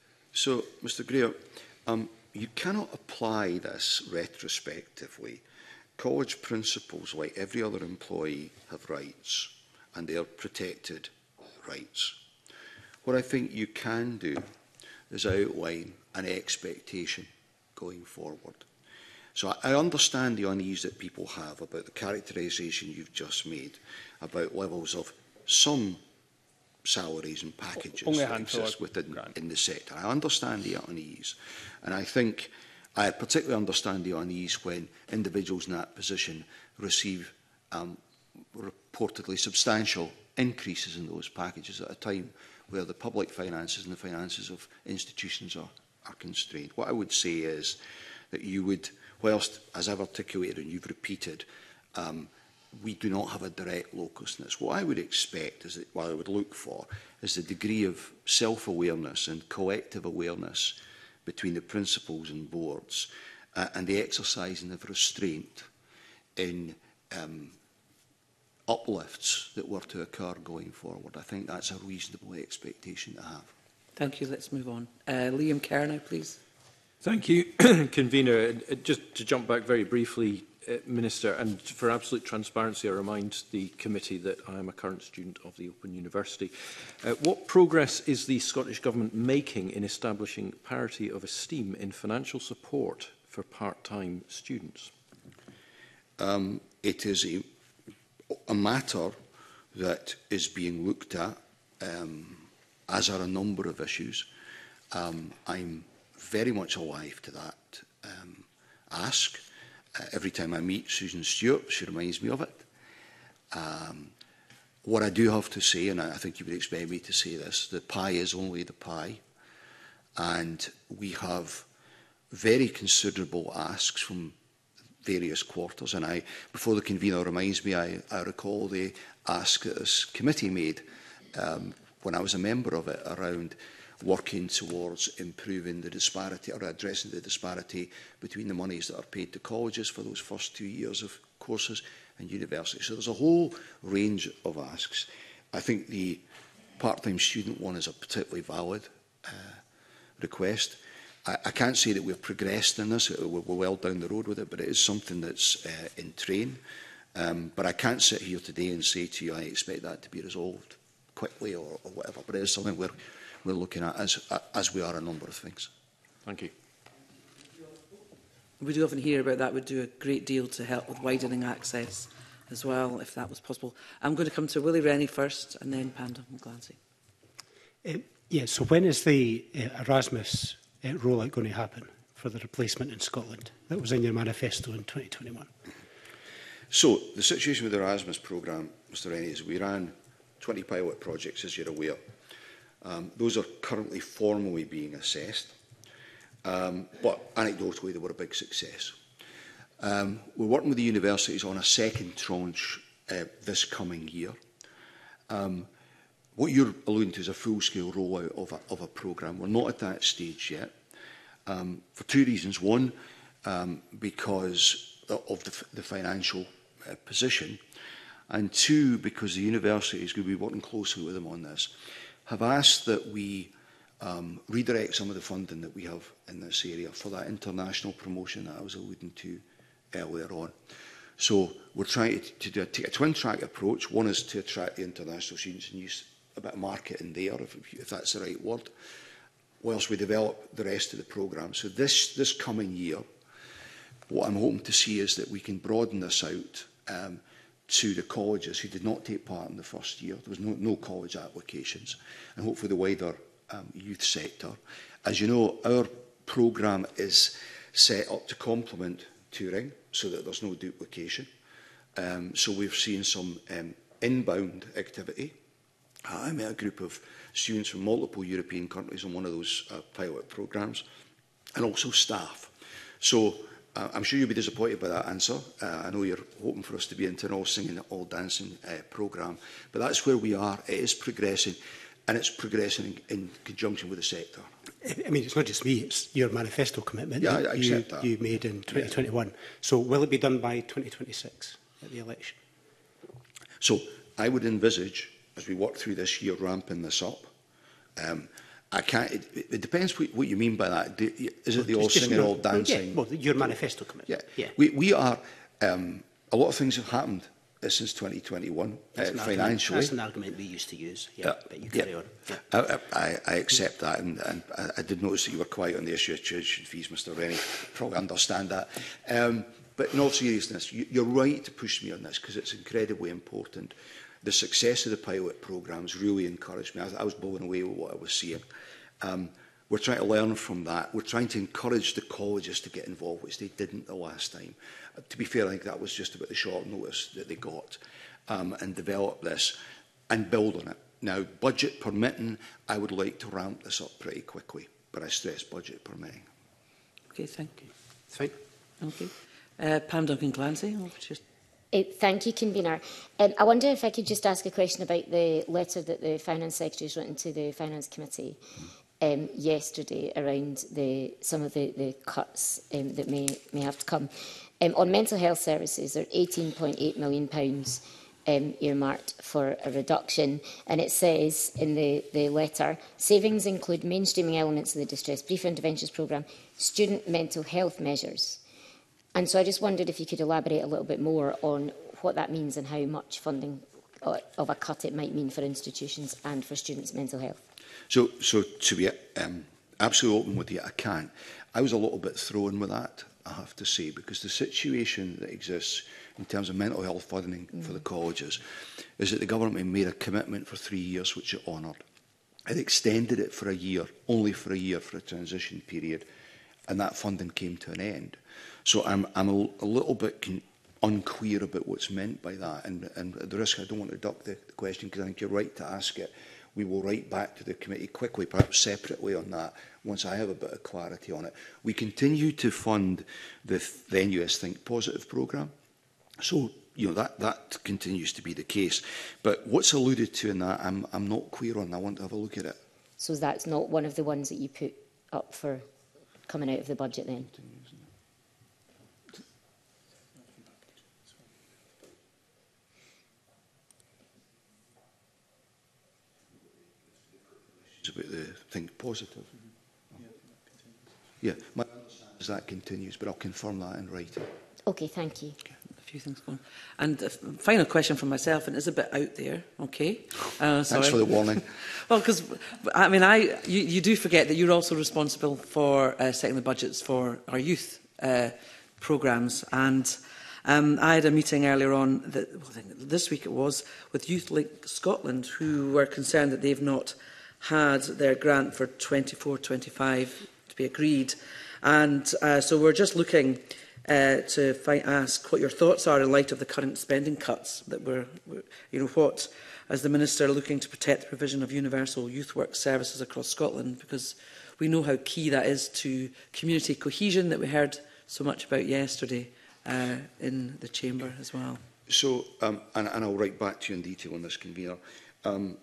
So, Mr Greer, um, you cannot apply this retrospectively. College principals, like every other employee, have rights, and they are protected rights. What I think you can do is outline an expectation going forward. So I understand the unease that people have about the characterisation you've just made, about levels of some salaries and packages Only a that handful exist within grant. in the sector. I understand the unease, and I think I particularly understand the unease when individuals in that position receive um, reportedly substantial increases in those packages at a time where the public finances and the finances of institutions are, are constrained. What I would say is that you would, whilst, as I've articulated and you've repeated, um, we do not have a direct locus in this. What I would expect, is that, what I would look for, is the degree of self-awareness and collective awareness between the principals and boards, uh, and the exercising of restraint in um, uplifts that were to occur going forward. I think that's a reasonable expectation to have. Thank you. Let's move on. Uh, Liam Kerr now, please. Thank you, Convener. Uh, just to jump back very briefly, uh, Minister, and for absolute transparency, I remind the committee that I am a current student of the Open University. Uh, what progress is the Scottish Government making in establishing parity of esteem in financial support for part-time students? Um, it is a, a matter that is being looked at, um, as are a number of issues. Um, I'm very much alive to that um, ask. Uh, every time I meet Susan Stewart, she reminds me of it. Um, what I do have to say, and I think you would expect me to say this, the pie is only the pie. And we have very considerable asks from various quarters. And I, before the convener reminds me, I, I recall the ask that this committee made um, when I was a member of it around working towards improving the disparity or addressing the disparity between the monies that are paid to colleges for those first two years of courses and universities. So there's a whole range of asks. I think the part-time student one is a particularly valid uh, request. I, I can't say that we've progressed in this, we're, we're well down the road with it, but it is something that's uh, in train. Um, but I can't sit here today and say to you, I expect that to be resolved quickly or, or whatever, but it is something we're we're looking at, as, as we are a number of things. Thank you. We do often hear about that. Would do a great deal to help with widening access as well, if that was possible. I'm going to come to Willie Rennie first, and then Pandon Glancy. Uh, yeah, so when is the uh, Erasmus uh, rollout going to happen for the replacement in Scotland? That was in your manifesto in twenty twenty-one. So, the situation with the Erasmus programme, Mr Rennie, is we ran twenty pilot projects, as you're aware. Um, those are currently formally being assessed, um, but anecdotally they were a big success. Um, we're working with the universities on a second tranche uh, this coming year. Um, what you're alluding to is a full-scale rollout of a, of a programme. We're not at that stage yet, um, for two reasons. One, um, because of the, the financial uh, position, and two, because the universities, we'll be working closely with them on this, have asked that we um, redirect some of the funding that we have in this area for that international promotion that I was alluding to earlier on. So we're trying to, to do a, take a twin-track approach. One is to attract the international students and use a bit of marketing there, if, if that's the right word, whilst we develop the rest of the programme. So this, this coming year, what I'm hoping to see is that we can broaden this out um, to the colleges who did not take part in the first year. There was no, no college applications, and hopefully the wider um, youth sector. As you know, our programme is set up to complement Turing so that there's no duplication. Um, so we've seen some um, inbound activity. I met a group of students from multiple European countries on one of those uh, pilot programmes, and also staff. So Uh, I'm sure you'll be disappointed by that answer. Uh, I know you're hoping for us to be into an all-singing, all-dancing uh, programme, but that's where we are. It is progressing, and it's progressing in, in conjunction with the sector. I mean, it's not just me, it's your manifesto commitment yeah, that, I you, accept that you made in twenty twenty-one. Yeah. So will it be done by twenty twenty-six at the election? So I would envisage, as we work through this year, ramping this up. Um, I can't. It, it depends what, what you mean by that. Do, is it the all singing, no, all dancing? Yeah, well, your manifesto commitment. Yeah, yeah. We we are. Um, a lot of things have happened uh, since twenty twenty-one that's uh, an financially. Argument, that's an argument we used to use. Yeah, uh, but you carry yeah. on. Yeah. I, I, I accept that, and, and I, I did notice that you were quiet on the issue of tuition fees, Mr Rennie. Probably understand that. Um, but in all seriousness, you, you're right to push me on this because it's incredibly important. The success of the pilot programmes really encouraged me. I, I was blown away with what I was seeing. Um, we're trying to learn from that. We're trying to encourage the colleges to get involved, which they didn't the last time. Uh, to be fair, I think that was just about the short notice that they got, um, and develop this and build on it. Now, budget permitting, I would like to ramp this up pretty quickly, but I stress budget permitting. Okay, thank you. Fine. Okay. Uh, Pam Duncan-Glancy, over to you. Uh, thank you, Convener. Um, I wonder if I could just ask a question about the letter that the Finance Secretary has written to the Finance Committee um, yesterday around the, some of the, the cuts um, that may, may have to come. Um, on mental health services, there are eighteen point eight million pounds um, earmarked for a reduction, and it says in the, the letter, savings include mainstreaming elements of the Distress Brief Interventions Programme, student mental health measures. And so I just wondered if you could elaborate a little bit more on what that means and how much funding of a cut it might mean for institutions and for students' mental health. So, so to be um, absolutely open with you, I can. I was a little bit thrown with that, I have to say, because the situation that exists in terms of mental health funding mm. for the colleges is that the government made a commitment for three years, which it honoured. It extended it for a year, only for a year, for a transition period, and that funding came to an end. So I'm, I'm a, a little bit con unclear about what's meant by that, and, and at the risk, I don't want to duck the, the question, because I think you're right to ask it. We will write back to the committee quickly, perhaps separately on that, once I have a bit of clarity on it. We continue to fund the, the N U S Think Positive programme, so you know that, that continues to be the case. But what's alluded to in that, I'm, I'm not clear on. I want to have a look at it. So that's not one of the ones that you put up for coming out of the budget then? About the Think Positive. Yeah, my understanding is that continues, but I'll confirm that in writing. Okay, thank you. Okay, a few things going. And a final question from myself, and it's a bit out there, okay? Uh, Thanks for the warning. Well, because, I mean, I you, you do forget that you're also responsible for uh, setting the budgets for our youth uh, programmes, and um, I had a meeting earlier on, that, well, I think this week it was, with Youth Link Scotland, who were concerned that they've not had their grant for twenty-four twenty-five to be agreed. And uh, so we're just looking uh, to find, ask what your thoughts are in light of the current spending cuts that we're, we're, you know, what, as the Minister, looking to protect the provision of universal youth work services across Scotland, because we know how key that is to community cohesion that we heard so much about yesterday uh, in the Chamber as well. So, um, and, and I'll write back to you in detail on this, Convener. Um,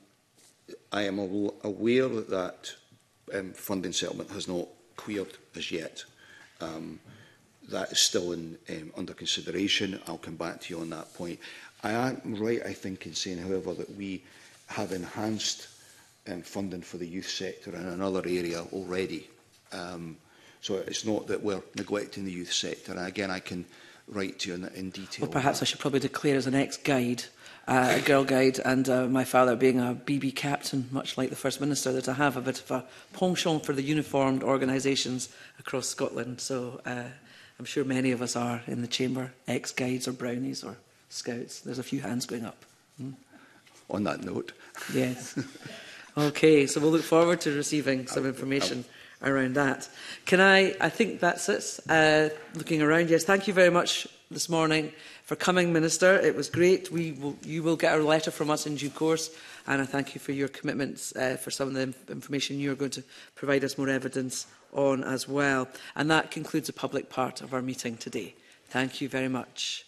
I am aware that that um, funding settlement has not cleared as yet. Um, that is still in, um, under consideration. I'll come back to you on that point. I am right, I think, in saying, however, that we have enhanced um, funding for the youth sector in another area already. Um, so it's not that we're neglecting the youth sector. And again, I can write to you in, in detail. Well, perhaps I should probably declare as an ex-guide, uh, a girl guide, and uh, my father being a B B captain, much like the First Minister, that I have a bit of a penchant for the uniformed organisations across Scotland. So uh, I'm sure many of us are in the Chamber, ex-guides or brownies or scouts. There's a few hands going up. Hmm? On that note. Yes. Okay, so we'll look forward to receiving some information around that. Can I, I think that's it. Uh, looking around, yes, thank you very much this morning for coming, Minister. It was great. We will, you will get a letter from us in due course, and I thank you for your commitments uh, for some of the information you're going to provide us more evidence on as well. And that concludes the public part of our meeting today. Thank you very much.